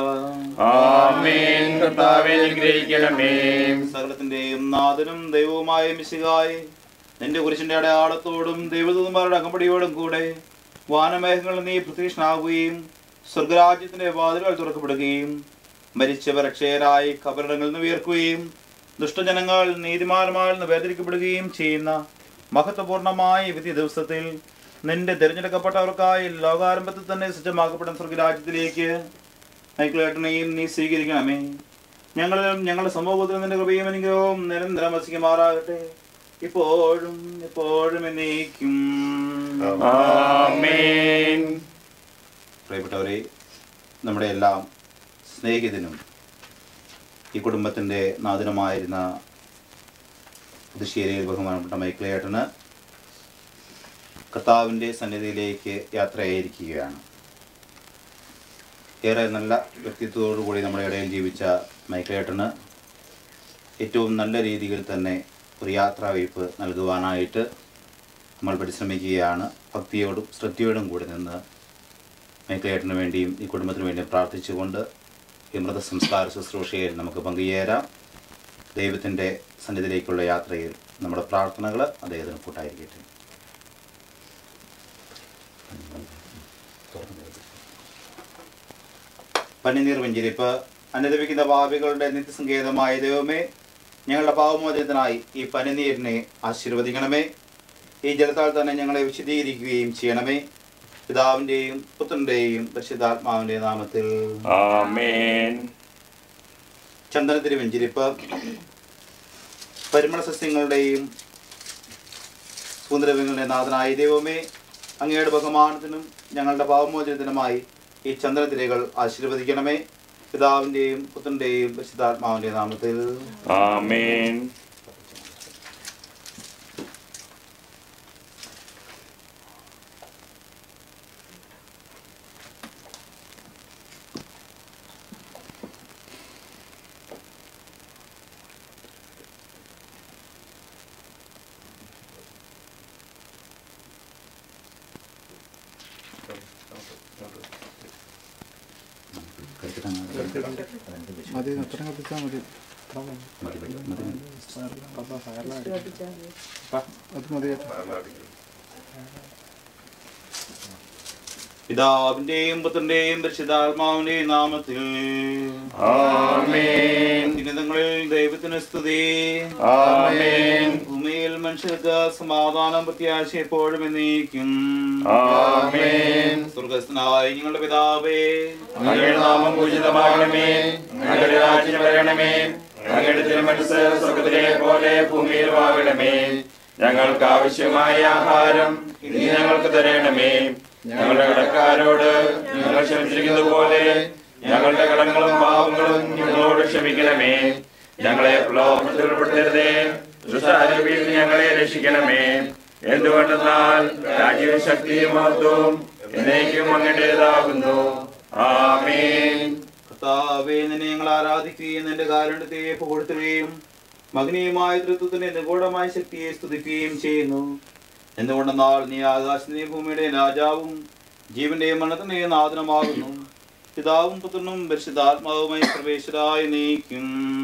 സകലത്തിന്റെയും നാഥനും ദൈവവുമായ മിശിഹായേ, നിന്റെ കുരിശിന്റെ അടയാളത്തോടും ദൈവദൂതന്മാരുടെ അകമ്പടിയോടും കൂടെ വാനമേഘങ്ങളിൽ നീ പ്രത്യക്ഷനാകുകയും സ്വർഗരാജ്യത്തിന്റെ വാതിലുകൾ തുറക്കപ്പെടുകയും മരിച്ചവർ അക്ഷയരായി കബറിടങ്ങളിൽ നിന്ന് ഉയർക്കുകയും ദുഷ്ടജനങ്ങൾ നീതിമാന്മാരിൽ നിന്ന് വേദനിക്കപ്പെടുകയും ചെയ്യുന്ന മഹത്വപൂർണമായ വിധി ദിവസത്തിൽ നിന്റെ തിരഞ്ഞെടുക്കപ്പെട്ടവർക്കായി ലോകാരംഭത്തിൽ തന്നെ സജ്ജമാക്കപ്പെടുന്ന സ്വർഗരാജ്യത്തിലേക്ക് മൈക്കിളേട്ടനെയും നീ സ്വീകരിക്കണമേ. ഞങ്ങളിലും ഞങ്ങളുടെ സമൂഹത്തിലും നിന്റെ കൃപയും അനുഗ്രഹവും നിരന്തരം വസിക്കുമാറാകട്ടെ, ഇപ്പോഴും എപ്പോഴും എന്നേക്കും. ആമേൻ. പ്രിയപ്പെട്ടവരെ, നമ്മുടെ എല്ലാം സ്നേഹിതനും ഈ കുടുംബത്തിൻ്റെ നാഥനുമായിരുന്ന പുതുശ്ശേരിയിൽ ബഹുമാനപ്പെട്ട മൈക്കിളേട്ടന് കർത്താവിൻ്റെ സന്നിധിയിലേക്ക് യാത്രയായിരിക്കുകയാണ്. ഏറെ നല്ല വ്യക്തിത്വത്തോടുകൂടി നമ്മുടെ ഇടയിൽ ജീവിച്ച മൈക്കിളേട്ടന് ഏറ്റവും നല്ല രീതിയിൽ തന്നെ ഒരു യാത്രാവയ്പ് നൽകുവാനായിട്ട് നമ്മൾ പരിശ്രമിക്കുകയാണ്. ഭക്തിയോടും ശ്രദ്ധയോടും കൂടി നിന്ന് മൈക്കിളേട്ടന് വേണ്ടിയും ഈ കുടുംബത്തിന് വേണ്ടിയും പ്രാർത്ഥിച്ചുകൊണ്ട് ഈ മൃതസംസ്കാര ശുശ്രൂഷയിൽ നമുക്ക് പങ്കുചേരാം. ദൈവത്തിൻ്റെ സന്നിധിയിലേക്കുള്ള യാത്രയിൽ നമ്മുടെ പ്രാർത്ഥനകൾ അദ്ദേഹത്തിന് കൂട്ടായിരിക്കട്ടെ. പനിനീർ വെഞ്ചരിപ്പ്. അനുദപിക്കുന്ന പാപികളുടെ നിത്യസങ്കേതമായ ദൈവമേ, ഞങ്ങളുടെ പാപമോചനത്തിനായി ഈ പനിനീരിനെ ആശീർവദിക്കണമേ. ഈ ജലത്താൽ തന്നെ ഞങ്ങളെ വിശദീകരിക്കുകയും ചെയ്യണമേ. പിതാവിൻ്റെയും പുത്രൻ്റെയും പരിശുദ്ധാത്മാവിൻ്റെ നാമത്തിൽ ആമേൻ. ചന്ദനത്തിരി വെഞ്ചരിപ്പ്. പരിമള സസ്യങ്ങളുടെയും സുന്ദരവ്യങ്ങളുടെ നാഥനായ ദൈവമേ, അങ്ങയുടെ ബഹുമാനത്തിനും ഞങ്ങളുടെ പാപമോചനത്തിനുമായി ഈ ചന്ദനത്തിരകൾ ആശീർവദിക്കണമേ. പിതാവിൻ്റെയും പുത്രൻ്റെയും പരിശുദ്ധാത്മാവിൻ്റെ നാമത്തിൽ ആമേൻ. മതി, അത്രയും കത്തിച്ചാൽ മതി. അത് മതി. പിതാവിന്റെയും പുത്രന്റെയും പരിശുദ്ധാത്മാവിന്റെയും നാമത്തിൽ ആമേൻ. ദിനങ്ങളിൽ ദൈവത്തിന് സ്തുതി. ആമേൻ. ഭൂമിയിൽ മനുഷ്യർക്ക് സമാധാനം പ്രത്യാശ എപ്പോഴും എന്നേക്കും. ആമേൻ. സ്വർഗസ്ഥനായ ഞങ്ങളുടെ പിതാവേ, അങ്ങയുടെ നാമം പൂജിതമാകണമേ. അങ്ങയുടെ രാജ്യം വരണമേ. അങ്ങയുടെ തിരുമനസ്സ് സ്വർഗ്ഗത്തിലെ പോലെ ഭൂമിയിലും ആകണമേ. ഞങ്ങൾക്ക് ആവശ്യമായ ആഹാരം ഇനി ഞങ്ങൾക്ക് തരണമേ. ഞങ്ങളുടെ കടക്കാരോട് ഞങ്ങൾ ക്ഷമിച്ചിരിക്കുന്നത് പോലെ ഞങ്ങളുടെ കടങ്ങളും പാപങ്ങളും ഞങ്ങളോട് ക്ഷമിക്കണമേ. ഞങ്ങളെ പ്രലോഭനത്തിൽ ഉൾപ്പെടുത്തരുതേ, ദുഷ്ടാരൂപിയിൽ ഞങ്ങളെ രക്ഷിക്കണമേ. എന്തുകൊണ്ടെന്നാൽ രാജ്യവും ശക്തിയും മഹത്വവും എന്നേക്കും അങ്ങയുടേതാകുന്നു. ആമേൻ. കർത്താവേ, നിന്നെ ഞങ്ങൾ ആരാധിക്കുകയും നിന്റെ കാരുണ്യത്തെ പുകഴ്ത്തുകയും മഗ്നീയമായ തൃത്വത്തിന്റെ നിഗൂഢമായ ശക്തിയെ സ്തുതിക്കുകയും ചെയ്യുന്നു. എന്തുകൊണ്ടെന്നാൽ നീ ആകാശത്തിന്റെയും ഭൂമിയുടെയും രാജാവും ജീവന്റെയും മരണത്തിന്റെയും നാഥനുമാകുന്നു. പിതാവും പുത്രനും പരിശുദ്ധാത്മാവുമായി സർവേശ്വരായി നീക്കും.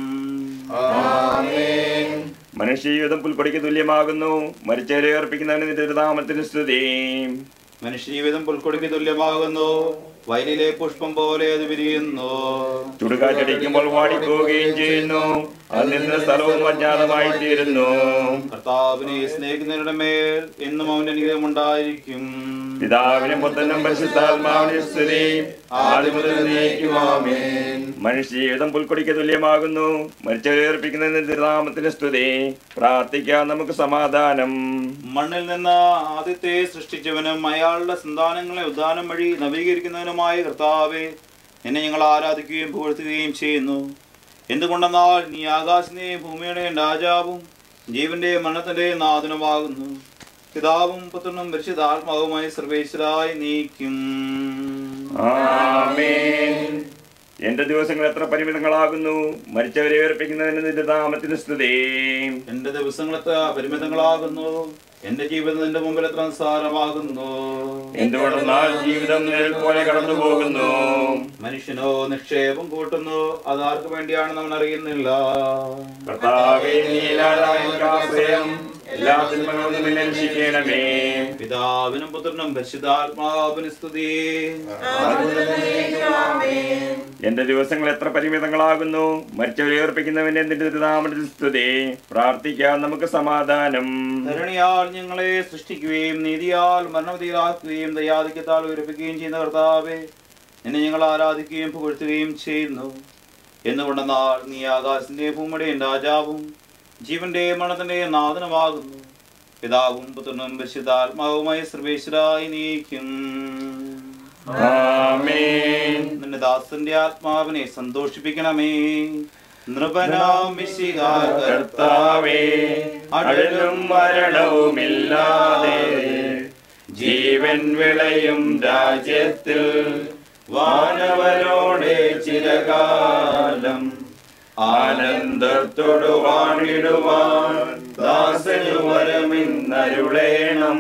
മനുഷ്യജീവിതം പുൽക്കൊടിക്ക് തുല്യമാകുന്നു. മരിച്ചവരെ അർപ്പിക്കുന്നവന് നിന്റെ നാമത്തിന് സ്തുതി. മനുഷ്യജീവിതം പുൽക്കൊടിക്ക് തുല്യമാകുന്നു. വയലിലെ പുഷ്പം പോലെ അത് വിരിയുന്നു. ചുടുകാറ്റടിക്കുമ്പോൾ വാടിപ്പോവുകയും ചെയ്യുന്നു. അതിൽ നിന്ന് സ്ഥലവും അജ്ഞാതമായി തീരുന്നു. കർത്താവിനെ സ്നേഹിക്കുന്നവരുടെ മേൽ എന്നും അവന്റെ അനുഗ്രഹം ഉണ്ടായിരിക്കും. പിതാവിനും പുത്രനും പരിശുദ്ധാത്മാവിനും സ്തുതി. ആദ്യം മുതൽ എന്നേക്കും ആമേൻ. മനുഷ്യജീവിതം പുൽക്കൊടിക്ക് തുല്യമാകുന്നു. മരിച്ചവരെ അർപ്പിക്കുന്ന നിന്റെ നാമത്തിന് സ്തുതി. പ്രാർത്ഥിക്കാൻ നമുക്ക് സമാധാനം. മണ്ണിൽ നിന്ന് ആദ്യത്തെ സൃഷ്ടിച്ചവനും അയാളുടെ സന്താനങ്ങളെ ഉദ്ധാനം വഴി നവീകരിക്കുന്നവനുമായ കർത്താവെ, എന്നെ ഞങ്ങൾ ആരാധിക്കുകയും പുകഴ്ത്തുകയും ചെയ്യുന്നു. എന്തുകൊണ്ടെന്നാൽ നീ ആകാശത്തിന്റെയും ഭൂമിയുടെയും രാജാവും ജീവന്റെയും മരണത്തിന്റെയും നാഥനുമാകുന്നു. പിതാവും പുത്രനും പരിശുദ്ധാത്മാവുമായി സർവേശ്വരായി നീക്കും. ആമേൻ. എന്റെ ദിവസങ്ങൾ എത്ര പരിമിതങ്ങളാകുന്നു. മരിച്ചവരെ ഉയർപ്പിക്കുന്നതിന് നിന്റെ നാമത്തിന് സ്തുതി. എന്റെ ദിവസങ്ങൾ എത്ര പരിമിതങ്ങളാകുന്നു. എന്റെ ജീവിതം നിന്റെ മുമ്പിൽ എത്ര നിസ്സാരമാകുന്നു. എന്തുകൊണ്ടെന്നാൽ ജീവിതം നിഴൽ പോലെ കടന്നു പോകുന്നു. മനുഷ്യനോ നിക്ഷേപം കൂട്ടുന്നു, അതാർക്ക് വേണ്ടിയാണെന്ന് അവൻ അറിയുന്നില്ല. കർത്താവേ, നീ എല്ലാവരുടെയും ആശ്രയം. എല്ലാ തിന്മകളിൽ നിന്നും എന്നെ രക്ഷിക്കണമേ. പിതാവിനും പുത്രനും പരിശുദ്ധാത്മാവിനും സ്തുതി. എന്റെ ദിവസങ്ങൾ എത്ര പരിമിതങ്ങളാകുന്നു. മരിച്ചവരെ ഉയർപ്പിക്കുന്നവന്റെ നിന്റെ നാമത്തിൽ സ്തുതി. പ്രാർത്ഥിക്കാൻ നമുക്ക് സമാധാനം. കരുണയാൽ ഞങ്ങളെ സൃഷ്ടിക്കുകയും നീതിയാൽ മരണവിധിയിലാക്കുകയും ദയാധിക്യത്താൽ ഉയർപ്പിക്കുകയും ചെയ്യുന്ന കർത്താവെ, നിന്നെ ഞങ്ങൾ ആരാധിക്കുകയും പുകഴ്ത്തുകയും ചെയ്യുന്നു. എന്നുകൊണ്ടെന്നാൽ നീ ആകാശത്തിന്റെയും ഭൂമിയുടെയും രാജാവും ജീവന്റെയും മരണത്തിന്റെയും നാഥനുമാകുന്നു. പിതാവും പുത്രനും പരിശുദ്ധാത്മാവുമായി സർവേശ്വരായി നീക്കും. ആമേൻ. നിന്റെ ദാസന്റെ ആത്മാവിനെ സന്തോഷിപ്പിക്കണമേ. നൃപനാം മിശിഹാ കർത്താവേ, അഴലും മരണവുമില്ലാതെ ജീവൻ വിളയും രാജ്യത്തിൽ വാനവരോടെ ചിരകാലം ആനന്ദത്തോടു വാണിടുവാൻ ദാസനു വരമിന്നരുളേണം.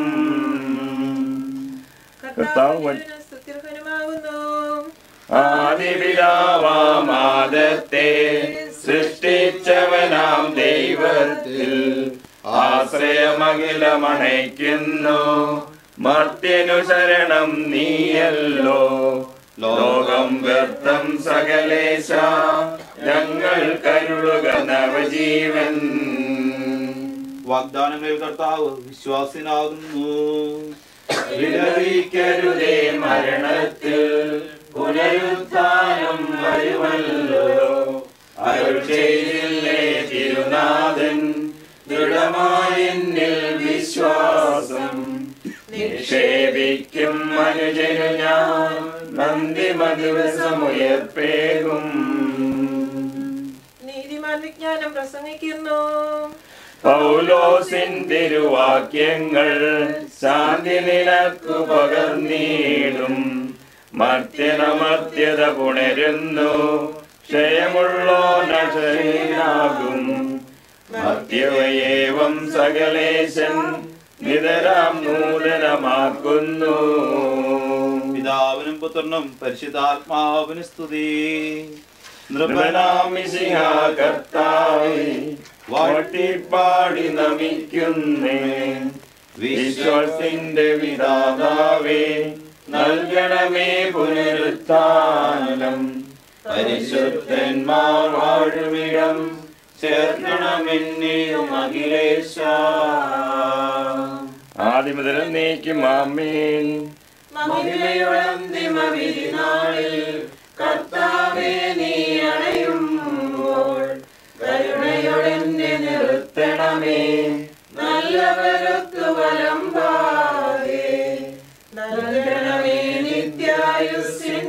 കർത്താവ് ആദിപിതാവാമാദത്തെ സൃഷ്ടിച്ചവനാം ദൈവത്തിൽ ആശ്രയമഖിലമണയ്ക്കുന്നു. മർത്യനു ശരണം നീയല്ലോ. ലോകം വ്യർത്ഥം സകലേശ, ഞങ്ങൾ കരുളുക നവജീവൻ. വാഗ്ദാനങ്ങളിൽ കർത്താവ് വിശ്വാസിനാകുന്നു. വിലപിക്കരുതേ മരണത്തിൽ, പുനരുത്ഥാനം വരുമല്ലോ. അരുൾ ചെയ്തില്ലേ തിരുനാഥൻ, ദൃഢമായ എന്നിൽ വിശ്വാസം. നിക്ഷേപിക്കും മനുജനു ഞാൻ അന്തിമ ദിവസമുയർപ്പേകും. നീതിമാൻ വിജ്ഞാനം പ്രസംഗിക്കുന്നു. പൗലോസിൻ തിരുവാക്യങ്ങൾ ശാന്തി നിനക്കു പകർന്നീടും. മർത്യനമർത്യത പുണരുന്നു, ക്ഷയമുള്ളോനക്ഷയനാകും. മർത്യവയേവം സകലേശൻ നിതരാം നൂതനമാക്കുന്നു. പിതാവിനും പുത്രനും പരിശുദ്ധാത്മാവിനും സ്തുതി. നൃപനാം മിശിഹാ കർത്താവേ, വാഴ്ത്തിപ്പാടി നമിക്കുന്നേ. വിശ്വാസത്തിന്റെ വിധാതാവേ, നൽകണമേ പുനരുത്ഥാനം. പരിശുദ്ധന്മാർ വാഴുമിടം ചേർക്കണമെന്നെയും അഖിലേശ. ആദ്യം മുതൽ എന്നേക്കും ആമേൻ. മഹിമയുടെ അന്തിമ വിധിനാളിൽ കർത്താവേ, നീ അണയുമ്പോൾ കരുണയോടെന്നെ നിർത്തണമേ. നല്ലവരൊത്തു വലമ്പാകെ നൽകണമേ നിത്യായുസ്സിൻ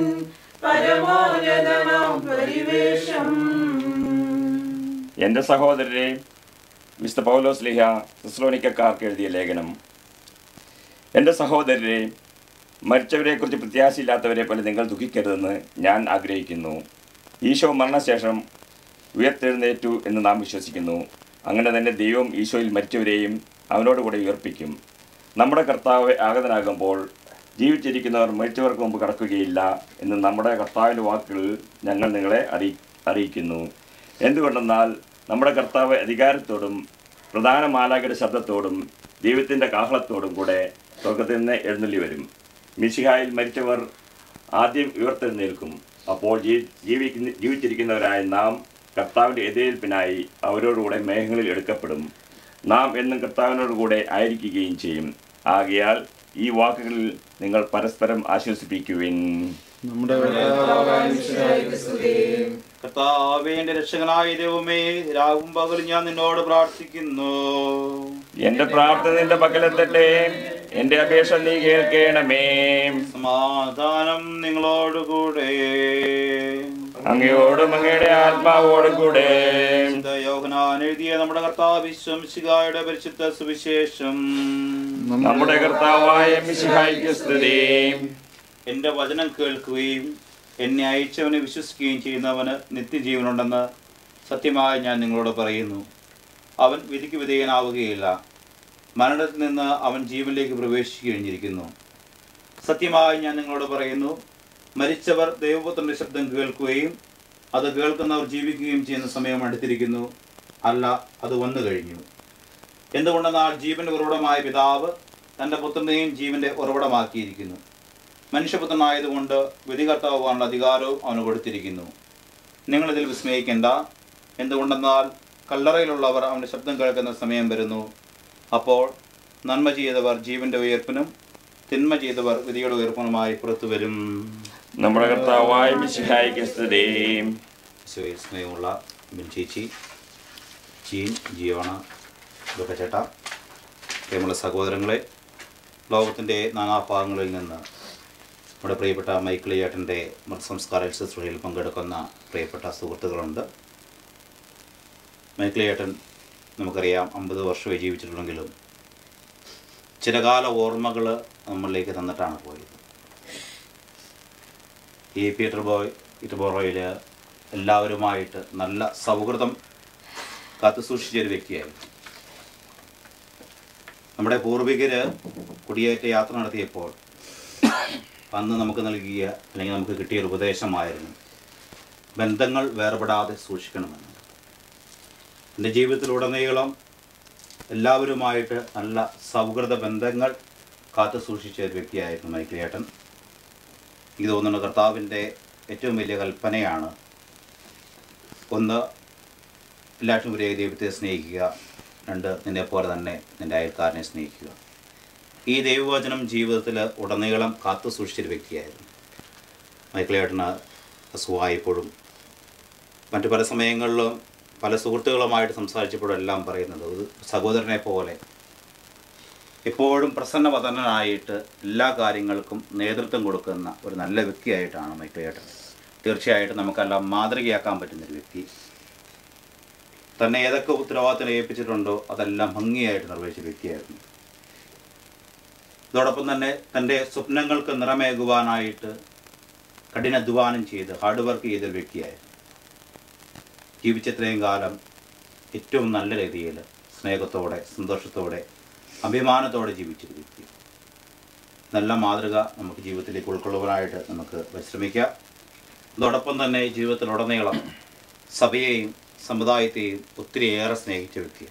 പരമോന്നതമാം പരിവേഷം. എന്റെ സഹോദരരെ, മിസ്റ്റർ പൗലോസ് ലീഹ തെസ്സലോനിക്കക്കാർക്ക് എഴുതിയ ലേഖനം. എൻ്റെ സഹോദരരെ, മരിച്ചവരെക്കുറിച്ച് പ്രത്യാശയില്ലാത്തവരെ പോലെ നിങ്ങൾ ദുഃഖിക്കരുതെന്ന് ഞാൻ ആഗ്രഹിക്കുന്നു. ഈശോ മരണശേഷം ഉയർത്തെഴുന്നേറ്റു എന്ന് നാം വിശ്വസിക്കുന്നു. അങ്ങനെ തന്നെ ദൈവം ഈശോയിൽ മരിച്ചവരെയും അവനോട് കൂടെ ഉയർപ്പിക്കും. നമ്മുടെ കർത്താവ് ആഗതനാകുമ്പോൾ ജീവിച്ചിരിക്കുന്നവർ മരിച്ചവർക്ക് മുമ്പ് കടക്കുകയില്ല എന്ന് നമ്മുടെ കർത്താവിൻ്റെ വാക്കുകൾ ഞങ്ങൾ നിങ്ങളെ അറിയിക്കുന്നു. എന്തുകൊണ്ടെന്നാൽ നമ്മുടെ കർത്താവ് അധികാരത്തോടും പ്രധാന മാലാഖയുടെ ശബ്ദത്തോടും ദൈവത്തിൻ്റെ കാഹളത്തോടും കൂടെ സ്വർഗ്ഗത്തിൽ നിന്ന് എഴുന്നള്ളി വരും. മിശിഹായിൽ മരിച്ചവർ ആദ്യം ഉയർത്തെഴുന്നേൽക്കും. അപ്പോൾ ജീവിച്ചിരിക്കുന്നവരായ നാം കർത്താവിൻ്റെ എതിരേൽപ്പിനായി അവരോടുകൂടെ മേഘങ്ങളിൽ എടുക്കപ്പെടും. നാം എന്നും കർത്താവിനോടുകൂടെ ആയിരിക്കുകയും ചെയ്യും. ആകയാൽ ഈ വാക്കുകളിൽ നിങ്ങൾ പരസ്പരം ആശ്വസിപ്പിക്കുവിൻ. നമ്മുടെ കർത്താവേ, എന്റെ രക്ഷകനായ ദൈവമേ, രാവും പകലും ഞാൻ നിന്നോട് പ്രാർത്ഥിക്കുന്നു. എന്റെ പ്രാർത്ഥന നിന്റെ പക്കലെത്തട്ടെ. എന്റെ അപേക്ഷ നീ കേൾക്കണമേ. സമാധാനം നിങ്ങളോടുകൂടെ, അങ്ങയോടും അങ്ങയുടെ ആത്മാവോടും കൂടെ. യോഹന്നാൻ എഴുതിയ നമ്മുടെ കർത്താവ് മിശിഹായുടെ പരിശുദ്ധ സുവിശേഷം. നമ്മുടെ കർത്താവായ മിശിഹായ്ക്ക് സ്തുതി. എന്റെ വചനം കേൾക്കുകയും എന്നെ അയച്ചവനെ വിശ്വസിക്കുകയും ചെയ്യുന്നവന് നിത്യജീവനുണ്ടെന്ന് സത്യമായി ഞാൻ നിങ്ങളോട് പറയുന്നു. അവൻ വിധിക്ക് വിധേയനാവുകയില്ല, മരണത്തിൽ നിന്ന് അവൻ ജീവനിലേക്ക് പ്രവേശിച്ചു കഴിഞ്ഞിരിക്കുന്നു. സത്യമായി ഞാൻ നിങ്ങളോട് പറയുന്നു, മരിച്ചവർ ദൈവപുത്രന്റെ ശബ്ദം കേൾക്കുകയും അത് കേൾക്കുന്നവർ ജീവിക്കുകയും ചെയ്യുന്ന സമയം അടുത്തിരിക്കുന്നു, അല്ല, അത് വന്നു കഴിഞ്ഞു. എന്തുകൊണ്ടെന്നാൽ ജീവന്റെ ഉറവിടമായ പിതാവ് തൻ്റെ പുത്രനെയും ജീവന്റെ ഉറവിടമാക്കിയിരിക്കുന്നു. മനുഷ്യപുത്രനായതുകൊണ്ട് വിധികർത്താവാനുള്ള അധികാരവും അവന് കൊടുത്തിരിക്കുന്നു. നിങ്ങളിതിൽ വിസ്മയിക്കേണ്ട. എന്തുകൊണ്ടെന്നാൽ കല്ലറയിലുള്ളവർ അവൻ്റെ ശബ്ദം കേൾക്കുന്ന സമയം വരുന്നു. അപ്പോൾ നന്മ ചെയ്തവർ ജീവന്റെ ഉയർപ്പിനും തിന്മ ചെയ്തവർ വിധിയുടെ ഉയർപ്പിനുമായി പുറത്തു വരും. നമ്മുടെ കർത്താവായ മിശിഹായ്ക്ക് സ്തുതി. സ്നേഹമുള്ള ബിൻ ചേച്ചി, ജീൻ, ജീവണ, ചേട്ട, പ്രിയമുള്ള സഹോദരങ്ങളെ, ലോകത്തിൻ്റെ നാനാഭാഗങ്ങളിൽ നിന്ന് നമ്മുടെ പ്രിയപ്പെട്ട മൈക്കിൾ ചേട്ടൻ്റെ മൃതസംസ്കാര ശുശ്രൂഷയിൽ പങ്കെടുക്കുന്ന പ്രിയപ്പെട്ട സുഹൃത്തുക്കളുണ്ട്. മൈക്കിൾ ചേട്ടൻ നമുക്കറിയാം 50 വർഷമേ ജീവിച്ചിട്ടുണ്ടെങ്കിലും ചിരകാല ഓർമ്മകൾ നമ്മളിലേക്ക് തന്നിട്ടാണ് പോയത്. ഈ പീറ്റർബോറോയിൽ എല്ലാവരുമായിട്ട് നല്ല സൗഹൃദം കാത്തുസൂക്ഷിച്ചൊരു വ്യക്തിയായിരുന്നു. നമ്മുടെ പൂർവികർ കുടിയേറ്റ യാത്ര നടത്തിയപ്പോൾ അന്ന് നമുക്ക് നൽകിയ അല്ലെങ്കിൽ നമുക്ക് കിട്ടിയൊരു ഉപദേശമായിരുന്നു ബന്ധങ്ങൾ വേർപെടാതെ സൂക്ഷിക്കണമെന്ന്. എൻ്റെ ജീവിതത്തിലുടനീളം എല്ലാവരുമായിട്ട് നല്ല സൗഹൃദ ബന്ധങ്ങൾ കാത്തു സൂക്ഷിച്ച ഒരു വ്യക്തിയായിരുന്നു മൈക്കിൾ ചേട്ടൻ. എനിക്ക് തോന്നുന്നു കർത്താവിൻ്റെ ഏറ്റവും വലിയ കൽപ്പനയാണ്, ഒന്ന്, എല്ലാവർക്കും ഒരേ ദൈവത്തെ സ്നേഹിക്കുക, 2, നിന്നെപ്പോലെ തന്നെ നിൻ്റെ അയൽക്കാരനെ സ്നേഹിക്കുക. ഈ ദൈവവചനം ജീവിതത്തിൽ ഉടനീളം കാത്തു സൂക്ഷിച്ചൊരു വ്യക്തിയായിരുന്നു. മൈക്കിൾ ചേട്ടന് അസുഖമായപ്പോഴും മറ്റു പല സമയങ്ങളിലും പല സുഹൃത്തുക്കളുമായിട്ട് സംസാരിച്ചപ്പോഴും എല്ലാം പറയുന്നത് ഒരു സഹോദരനെ പോലെ എപ്പോഴും പ്രസന്നവദനായിട്ട് എല്ലാ കാര്യങ്ങൾക്കും നേതൃത്വം കൊടുക്കുന്ന ഒരു നല്ല വ്യക്തിയായിട്ടാണ് മൈക്കിൾ ചേട്ടൻ. തീർച്ചയായിട്ടും നമുക്കെല്ലാം മാതൃകയാക്കാൻ പറ്റുന്നൊരു വ്യക്തി. തന്നെ ഏതൊക്കെ ഉത്തരവാദിത്തം ഏൽപ്പിച്ചിട്ടുണ്ടോ അതെല്ലാം ഭംഗിയായിട്ട് നിർവഹിച്ച വ്യക്തിയായിരുന്നു. അതോടൊപ്പം തന്നെ തൻ്റെ സ്വപ്നങ്ങൾക്ക് നിറമേകുവാനായിട്ട് കഠിനാധ്വാനം ചെയ്ത് ഹാർഡ് വർക്ക് ചെയ്തൊരു വ്യക്തിയായിരുന്നു. ജീവിച്ചത്രയും കാലം ഏറ്റവും നല്ല രീതിയിൽ സ്നേഹത്തോടെ, സന്തോഷത്തോടെ, അഭിമാനത്തോടെ ജീവിച്ചൊരു വ്യക്തി. നല്ല മാതൃക നമുക്ക് ജീവിതത്തിലേക്ക് ഉൾക്കൊള്ളുവാനായിട്ട് നമുക്ക് പരിശ്രമിക്കാം. അതോടൊപ്പം തന്നെ ജീവിതത്തിലുടനീളം സഭയെയും സമുദായത്തെയും ഒത്തിരിയേറെ സ്നേഹിച്ച വ്യക്തിയാണ്.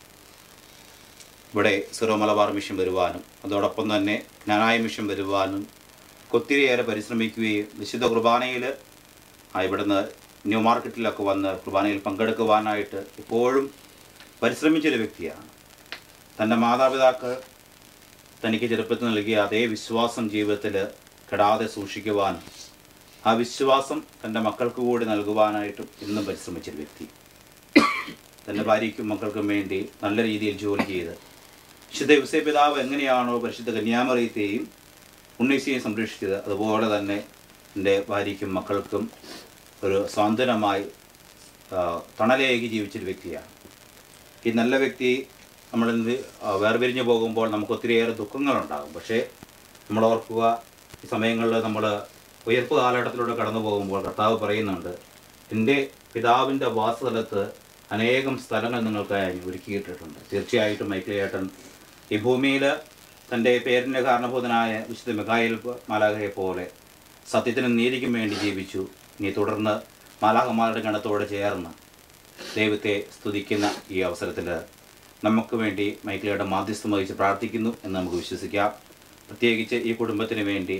ഇവിടെ സിറോ മലബാർ മിഷൻ വരുവാനും അതോടൊപ്പം തന്നെ ജ്ഞാനായ മിഷൻ വരുവാനും ഒത്തിരിയേറെ പരിശ്രമിക്കുകയും വിശുദ്ധ കുർബാനയിൽ ഇവിടുന്ന് ന്യൂ മാർക്കറ്റിലൊക്കെ വന്ന് കുർബാനയിൽ പങ്കെടുക്കുവാനായിട്ട് എപ്പോഴും പരിശ്രമിച്ചൊരു വ്യക്തിയാണ്. തൻ്റെ മാതാപിതാക്കൾ തനിക്ക് ചെറുപ്പത്തിൽ നൽകിയ അതേ വിശ്വാസം ജീവിതത്തിൽ കെടാതെ സൂക്ഷിക്കുവാനും ആ വിശ്വാസം തൻ്റെ മക്കൾക്ക് കൂടി നൽകുവാനായിട്ടും ഇന്നും പരിശ്രമിച്ചൊരു വ്യക്തി. തൻ്റെ ഭാര്യയ്ക്കും മക്കൾക്കും വേണ്ടി നല്ല രീതിയിൽ ജോലി ചെയ്ത് വിശുദ്ധ ഔസേപ്പ് പിതാവ് എങ്ങനെയാണോ പരിശുദ്ധ കന്യാമറിയത്തെയും ഉണ്ണീസിയെയും സംരക്ഷിച്ചത്, അതുപോലെ തന്നെ എൻ്റെ ഭാര്യയ്ക്കും മക്കൾക്കും ഒരു സ്വാതന്ത്ര്യമായി തണലേകി ജീവിച്ചൊരു വ്യക്തിയാണ്. ഈ നല്ല വ്യക്തി നമ്മളിൽ നിന്ന് വേർപിരിഞ്ഞു പോകുമ്പോൾ നമുക്ക് ഒത്തിരിയേറെ ദുഃഖങ്ങളുണ്ടാകും. പക്ഷേ നമ്മൾ ഓർക്കുക, ഈ സമയങ്ങളിൽ നമ്മൾ ഉയർപ്പ് കാലഘട്ടത്തിലൂടെ കടന്നു പോകുമ്പോൾ കർത്താവ് പറയുന്നുണ്ട്, എൻ്റെ പിതാവിൻ്റെ വാസസ്ഥലത്ത് അനേകം സ്ഥലങ്ങൾ നിങ്ങൾക്കായി ഒരുക്കിയിട്ടിട്ടുണ്ട്. തീർച്ചയായിട്ടും മൈക്കിളേട്ടൻ ഈ ഭൂമിയിൽ തൻ്റെ പേരിൻ്റെ കാരണഭൂതനായ വിശുദ്ധ മിഖായേൽ മാലാഖയെ പോലെ സത്യത്തിനും നീതിക്കും വേണ്ടി ജീവിച്ചു. ഇനി തുടർന്ന് മാലാഖമാരുടെ ഗണത്തോട് ചേർന്ന് ദൈവത്തെ സ്തുതിക്കുന്ന ഈ അവസരത്തിൽ നമുക്ക് വേണ്ടി മൈക്കിളേട്ടൻ മാധ്യസ്ഥം വഹിച്ച് പ്രാർത്ഥിക്കുന്നു എന്ന് നമുക്ക് വിശ്വസിക്കാം. പ്രത്യേകിച്ച് ഈ കുടുംബത്തിന് വേണ്ടി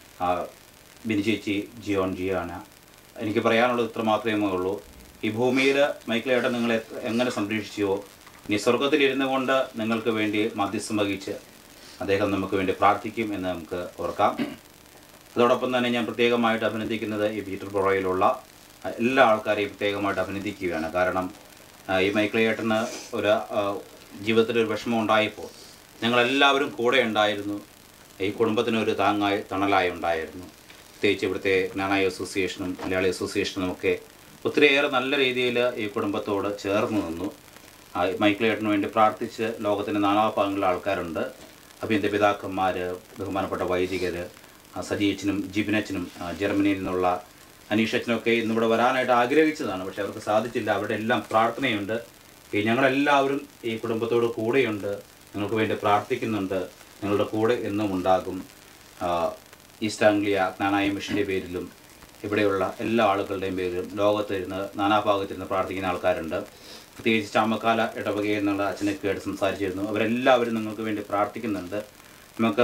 ബിനി ചേച്ചി, ജിയാന, എനിക്ക് പറയാനുള്ളത് ഇത്ര മാത്രമേ ഉള്ളൂ. ഈ ഭൂമിയിൽ മൈക്കിളേട്ടൻ നിങ്ങളെ എങ്ങനെ സംരക്ഷിച്ചുവോ, ഇനി സ്വർഗത്തിലിരുന്നു കൊണ്ട് നിങ്ങൾക്ക് വേണ്ടി മാധ്യസ്ഥം വഹിച്ച് അദ്ദേഹം നമുക്ക് വേണ്ടി പ്രാർത്ഥിക്കും എന്ന് നമുക്ക് ഓർക്കാം. അതോടൊപ്പം തന്നെ ഞാൻ പ്രത്യേകമായിട്ട് അഭിനന്ദിക്കുന്നത് ഈ പീറ്റർബറോയിലുള്ള എല്ലാ ആൾക്കാരെയും പ്രത്യേകമായിട്ട് അഭിനന്ദിക്കുകയാണ്. കാരണം ഈ മൈക്കിളേട്ടന് ഒരു ജീവിതത്തിലൊരു വിഷമം ഉണ്ടായപ്പോൾ ഞങ്ങളെല്ലാവരും കൂടെ ഉണ്ടായിരുന്നു. ഈ കുടുംബത്തിനൊരു തണലായി ഉണ്ടായിരുന്നു. പ്രത്യേകിച്ച് ഇവിടുത്തെ ജ്ഞാനായ അസോസിയേഷനും മലയാളി അസോസിയേഷനും ഒക്കെ ഒത്തിരിയേറെ നല്ല രീതിയിൽ ഈ കുടുംബത്തോട് ചേർന്ന് നിന്നു. മൈക്കിളേട്ടന് വേണ്ടി പ്രാർത്ഥിച്ച് ലോകത്തിൻ്റെ നാനാഭാഗങ്ങളിലെ ആൾക്കാരുണ്ട്. അഭിയന്ത പിതാക്കന്മാർ, ബഹുമാനപ്പെട്ട വൈദികർ, സജീച്ചനും ജിബിനച്ചനും, ജർമ്മനിയിൽ നിന്നുള്ള അനീഷച്ചനൊക്കെ ഇന്നിവിടെ വരാനായിട്ട് ആഗ്രഹിച്ചതാണ്. പക്ഷേ അവർക്ക് സാധിച്ചില്ല. അവരുടെ എല്ലാം പ്രാർത്ഥനയുണ്ട്. ഞങ്ങളെല്ലാവരും ഈ കുടുംബത്തോട് കൂടെയുണ്ട്, നിങ്ങൾക്ക് വേണ്ടി പ്രാർത്ഥിക്കുന്നുണ്ട്. നിങ്ങളുടെ കൂടെ എന്നും ഉണ്ടാകും. ഈസ്റ്റ് ആംഗ്ലിയ ജ്ഞാനായ മിഷൻ്റെ പേരിലും ഇവിടെയുള്ള എല്ലാ ആളുകളുടെയും പേരിലും ലോകത്തിരുന്ന് നാനാഭാഗത്തിരുന്ന് പ്രാർത്ഥിക്കുന്ന ആൾക്കാരുണ്ട്. പ്രത്യേകിച്ച് ചാമക്കാല ഇടവകയിൽ നിന്നുള്ള അച്ഛനൊക്കെ ആയിട്ട് സംസാരിച്ചിരുന്നു. അവരെല്ലാവരും നിങ്ങൾക്ക് വേണ്ടി പ്രാർത്ഥിക്കുന്നുണ്ട്. നമുക്ക്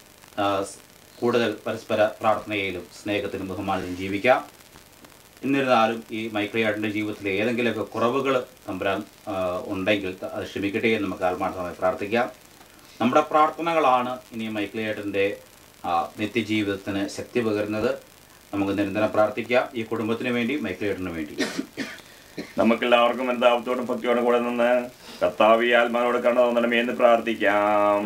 കൂടുതൽ പരസ്പര പ്രാർത്ഥനയിലും സ്നേഹത്തിലും ബഹുമാനത്തിലും ജീവിക്കാം. എന്നിരുന്നാലും ഈ മൈക്കിളേട്ടൻ്റെ ജീവിതത്തിലെ ഏതെങ്കിലുമൊക്കെ കുറവുകൾ തമ്പുരാൻ ഉണ്ടെങ്കിൽ അത് ക്ഷമിക്കട്ടെ എന്ന് നമുക്ക് ആത്മാർത്ഥമായി പ്രാർത്ഥിക്കാം. നമ്മുടെ പ്രാർത്ഥനകളാണ് ഇനി മൈക്കിളേട്ടൻ്റെ നിത്യജീവിതത്തിന് ശക്തി പകരുന്നത്. നമുക്ക് നിരന്തരം പ്രാർത്ഥിക്കാം, ഈ കുടുംബത്തിന് വേണ്ടി, മൈക്കിളേട്ടന് വേണ്ടി. നമുക്കെല്ലാവർക്കും എന്താപത്തോടും ഭക്തിയോടും കൂടെ നിന്ന് കർത്താവേ ആത്മാവിനോട് കരുണ തോന്നണമേ എന്ന് പ്രാർത്ഥിക്കാം.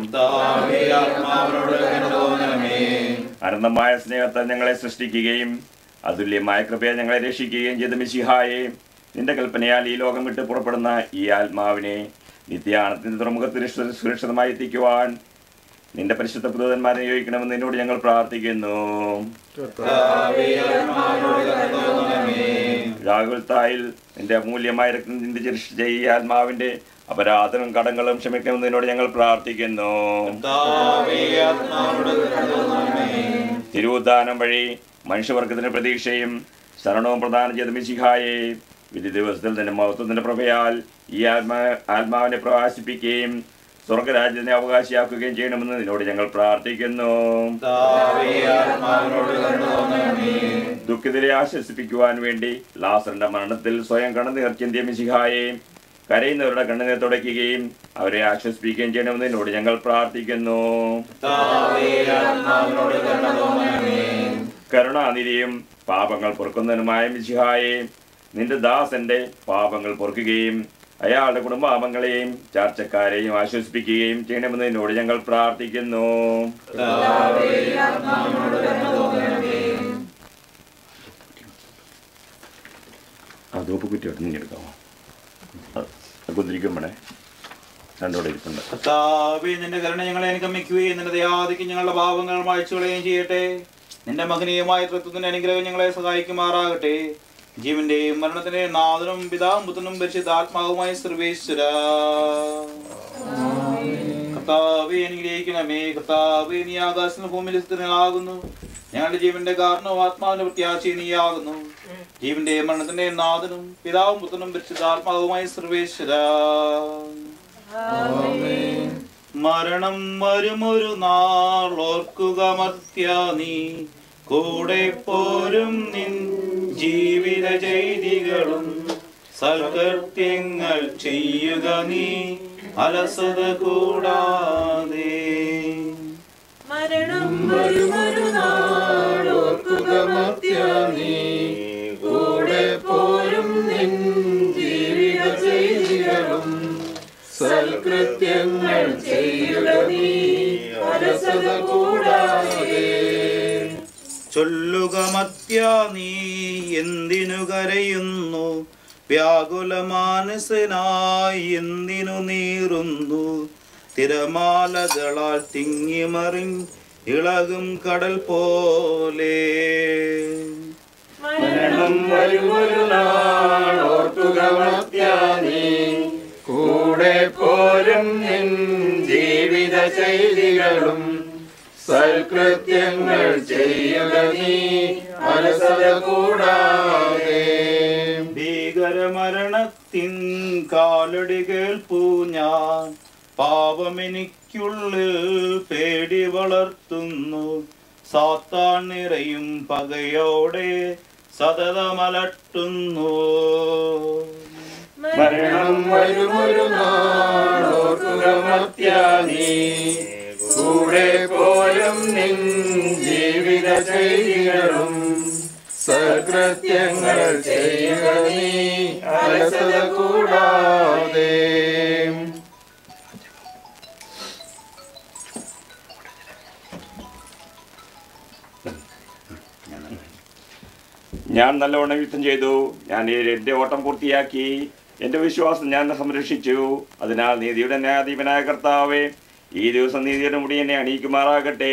അനന്തമായ സ്നേഹത്താൽ ഞങ്ങളെ സൃഷ്ടിക്കുകയും അതുല്യമായ കൃപയെ ഞങ്ങളെ രക്ഷിക്കുകയും ചെയ്ത മിശിഹായെ, നിന്റെ കൽപ്പനയാൽ ഈ ലോകം വിട്ട് പുറപ്പെടുന്ന ഈ ആത്മാവിനെ നിത്യാനത്തിന്റെ തുറമുഖത്തിൽ സുരക്ഷിതമായി എത്തിക്കുവാൻ നിന്റെ പരിശുദ്ധ പുരോഹിതന്മാരെ നിയോഗിക്കണമെന്ന് നിന്നോട് ഞങ്ങൾ പ്രാർത്ഥിക്കുന്നു. രാഹുൽത്തായിൽ നിന്റെ അമൂല്യമായ രക്തം ചിന്തിച്ച് ഈ ആത്മാവിന്റെ അപരാധനും കടങ്ങളും ക്ഷമിക്കണമെന്ന് നിന്നോട് ഞങ്ങൾ പ്രാർത്ഥിക്കുന്നു. തിരുവുദ്ധാനം വഴി മനുഷ്യവർഗത്തിന്റെ പ്രതീക്ഷയും ശരണവും പ്രദാനം ചെയ്ത മിശിഹായെ, വിധി ദിവസത്തിൽ നിന്റെ മഹത്വത്തിന്റെ പ്രഭയാൽ ഈ ആത്മാവിനെ പ്രകാശിപ്പിക്കുകയും സ്വർഗരാജ്യത്തിനെ അവകാശിയാക്കുകയും ചെയ്യണമെന്ന് നിന്നോട് ഞങ്ങൾ പ്രാർത്ഥിക്കുന്നു. ദുഃഖിതരെ ആശ്വസിപ്പിക്കുവാൻ വേണ്ടി ലാസറിന്റെ മരണത്തിൽ സ്വയം കണ്ണുനീർ ചിന്തിയ മിശിഹായെ, കരയുന്നവരുടെ കണ്ണുനീർ തുടയ്ക്കുകയും അവരെ ആശ്വസിപ്പിക്കുകയും ചെയ്യണമെന്ന് നിന്നോട് ഞങ്ങൾ പ്രാർത്ഥിക്കുന്നു. കരുണാനിധിയും പാപങ്ങൾ പൊറുക്കുന്നതിനുമായ മിശിഹായെ, നിന്റെ ദാസന്റെ പാപങ്ങൾ പൊറുക്കുകയും അയാളുടെ കുടുംബാംഗങ്ങളെയും ചാർച്ചക്കാരെയും ആശ്വസിപ്പിക്കുകയും ചെയ്യണമെന്ന് എന്നോട് ഞങ്ങൾ പ്രാർത്ഥിക്കുന്നു. അതോപ്പ് കുറ്റിയോട്ട് നീങ്ങിയെടുക്കാമോ? കുതിരിക്കുമ്പോഴേ രണ്ടോടെ ഇരിപ്പുണ്ട്. കർത്താവേ, നിന്റെ കരുണ ഞങ്ങളെ അനുഗമിക്കുകയും നിന്റെ ദയാദിക്ക് ഞങ്ങളുടെ പാപങ്ങൾ മായ്ച്ചുകളയുകയും ചെയ്യട്ടെ. നിന്റെ മഹനീയമായ തത്വത്തിന്റെ അനുഗ്രഹം ഞങ്ങളെ സഹായിക്കുമാറാകട്ടെ. ജീവന്റെയും മരണത്തിന്റെയും നാഥനും പിതാവും പുത്രനും പരിശുദ്ധാത്മാവുമായ സർവേശ്വര. കർത്താവേ, അനുഗ്രഹിക്കണമേ. കർത്താവേ, നീ ആകാശത്തിന് ഭൂമിയിൽ സ്ഥിരനാകുന്നു. ഞങ്ങളുടെ ജീവന്റെ കാരണവും ആത്മാവിന്റെ പ്രത്യാശയും നീയാകുന്നു. ജീവന്റെയും മരണത്തിന്റെയും നാഥനും പിതാവും പുത്രനും പരിശുദ്ധാത്മാവുമായ സർവേശ്വര. മരണം വരുമൊരു നാൾ ഓർക്കുക മർത്യ, നീ കൂടെ പോരും നിൻ ജീവിത ചെയ്തികളും സൽകൃത്യങ്ങൾ ചെയ്യുക നീ അലസത കൂടാതെ. മരണം വരുമൊരു നാൾ ഓർക്കുക മർത്യ, നീ കൂടെ പോരും നിൻ ജീവിത ചെയ്തികളും സൽകൃത്യങ്ങൾ ചെയ്യുക നീ അലസത കൂടാതെ. ചൊല്ലുക മർത്യ, നീ എന്തിനു കരയുന്നു? വ്യാകുലമാനസനായി എന്തിനു നീറുന്നു? തിരമാലകളാൽ തിങ്ങിമറിൻ ഇളകും കടൽ പോലെ. മരണം വരുമൊരു നാൾ ഓർക്കുക മർത്യാനീ, കൂടെ പോരും നിൻ ജീവിത ശൈലികളും സൽകൃത്യങ്ങൾ ചെയ്യുക നീ അലസത കൂടാതെ. ഭീകരമരണത്തിൻ കാലടി കേൾപ്പൂ ഞാൻ, പാപമെനിക്കുള്ളിൽ പേടി വളർത്തുന്നു. സാത്താൻ നിറയും പകയോടെ സതതമലട്ടുന്നു. മരണം വരുമൊരു നാൾ ഓർക്കുക മർത്യാനീ, കൂടെ പോലും നിൻ ജീവിത ശൈലികളും സൽകൃത്യങ്ങൾ ചെയ്യുക നീ അലസത കൂടാതെ. ഞാൻ നല്ലവണ്ണം യുദ്ധം ചെയ്തു, ഞാൻ എൻ്റെ ഓട്ടം പൂർത്തിയാക്കി, എൻ്റെ വിശ്വാസം ഞാൻ സംരക്ഷിച്ചു. അതിനാൽ നീതിയുടെ ന്യായാധിപനായ കർത്താവേ, ഈ ദിവസം നീതിയുടെ മുടി എന്നെ അണിയിക്കുമാറാകട്ടെ.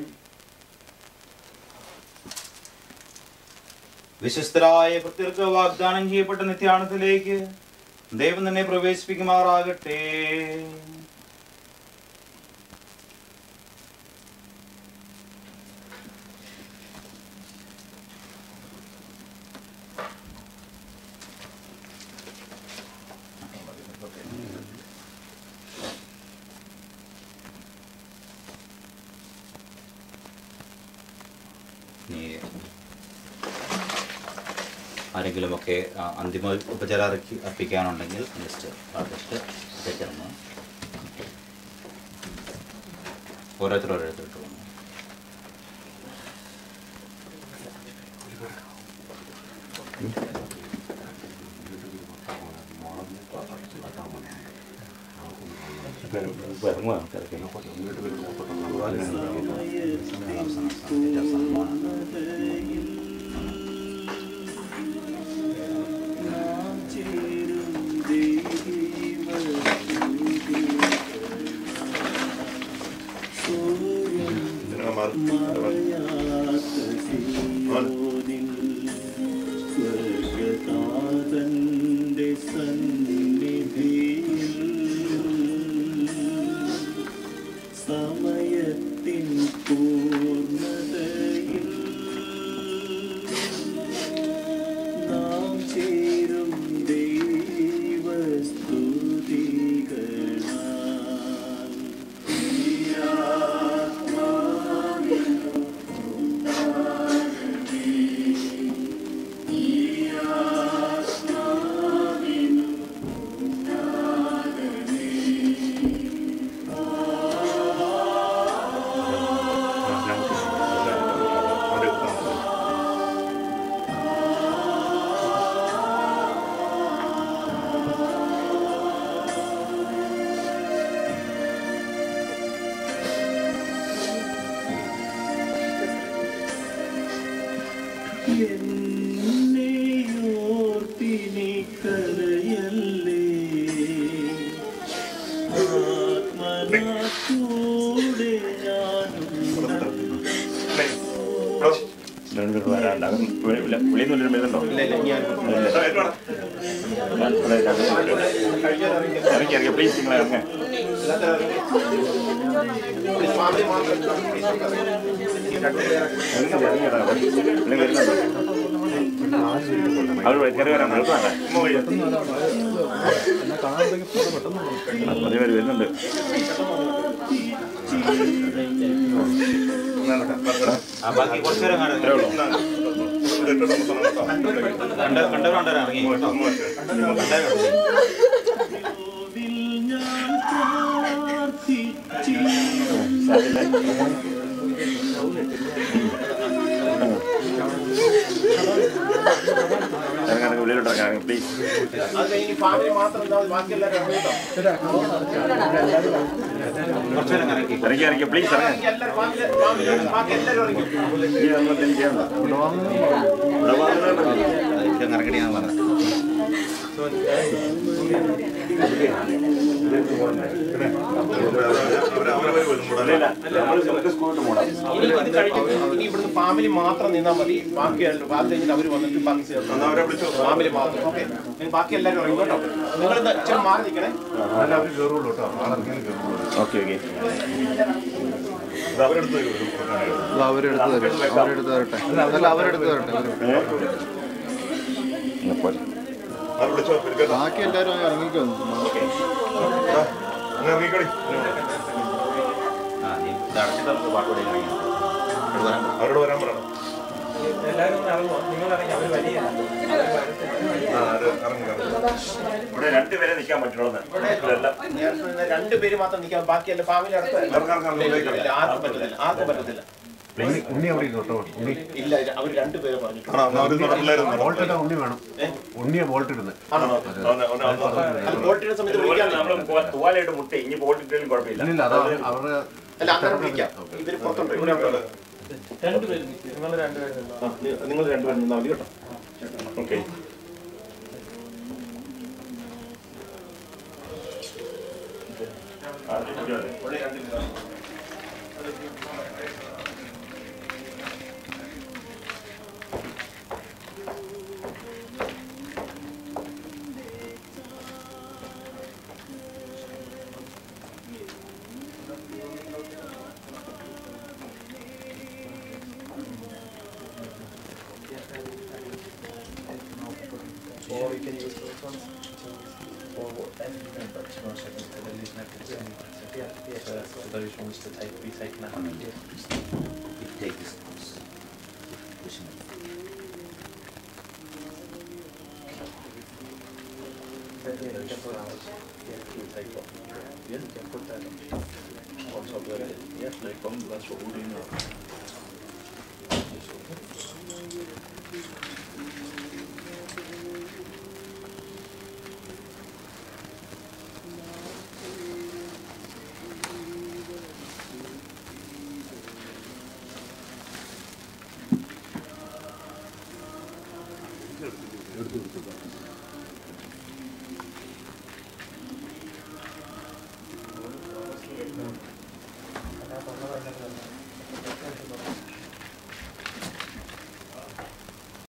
വിശ്വസ്തരായ ഭക്തർക്ക് വാഗ്ദാനം ചെയ്യപ്പെട്ട നിത്യാനത്തിലേക്ക് ദൈവം തന്നെ പ്രവേശിപ്പിക്കുമാറാകട്ടെ. ആരെങ്കിലുമൊക്കെ അന്തിമ ഉപചാരം അർപ്പിക്കാനുണ്ടെങ്കിൽ ലിസ്റ്റ് ചേർന്ന് ഓരോരുത്തരോരോരുത്തരിട്ട് വന്നു. സമയത്തിൻ പൂർണ്ണതയിൽ നാം ചേരും ദൈവസ്തുതികളാൽ എന്നേയോർത്തിനി കരയല്ലേ ആത്മനാക്കൂടെ ഇറങ്ങി പ്ലീസ് നിങ്ങളെ ഇറങ്ങ. അവർ കയറി വരാൻ എളുപ്പമാണ്. മതി വരുന്നുണ്ട്. ബാക്കി കുറച്ചു നേരം കണ്ടവരുണ്ടോ ഇറങ്ങി ഇറങ്ങാൻ ഉള്ളിലോട്ടിറങ്ങാൻ പ്ലീസ്. ഇറങ്ങി ഇറങ്ങി പ്ലീസ് ഇറങ്ങാൻ. ഇറങ്ങി ഞാൻ പറഞ്ഞു. ഇനി ഇവിടുന്ന് ഫാമിലി മാത്രം നിന്നാൽ മതി. ബാക്കി കഴിഞ്ഞിട്ട് അവർ വന്നിട്ട് ബാക്കി ഫാമിലി മാത്രം. ഓക്കെ, ബാക്കി എല്ലാവരും അറിയും കേട്ടോ. നിങ്ങൾ ഇച്ചിരി മാറി നിൽക്കണേ. Okay okay. അവരെടുത്ത് തരട്ടെ. അല്ല, അവരെടുത്ത് തരട്ടെ. ബാക്കി എല്ലാവരും ഇറങ്ങിക്കോ. അവരോട് വരാൻ പറയണം. ഇവിടെ രണ്ടുപേരെ നിൽക്കാൻ പറ്റുള്ളൂ. രണ്ടുപേര് മാത്രം നിൽക്കാം. ബാക്കി എല്ലാ ഫാമിലി ആർക്കും പറ്റത്തില്ല. ഉണ്ണി അവിടെ ഇരുന്നോട്ടോ. ഇല്ല, അവർ രണ്ടുപേരെ പറഞ്ഞു. ഉണ്ണി വേണം. ഉണ്ണിയെ ബോൾട്ട് ഇടുന്നത്. തൂവാലായിട്ട് മുട്ടി ഇനി ബോൾട്ടിട്ടാലും കുഴപ്പമില്ല. ഇല്ല, അതാ അവരുടെ അല്ല, അങ്ങനെ വിളിക്കാം. ഇവര് പുറത്തുണ്ട്. ഇവിടെ നിങ്ങൾ രണ്ടുപേരും നിന്നാൽ മതി കേട്ടോ. Okay. Or you can use those ones for everything but no seconds to release mechanism. Yeah, so that's the various ones to be taken out. You take this close. Pushing it. Yeah, you can put out. Yeah, you take off. Yeah, you can put that on top of it. Yeah, that's what we're doing now. എടുത്തു കൊടുത്തു.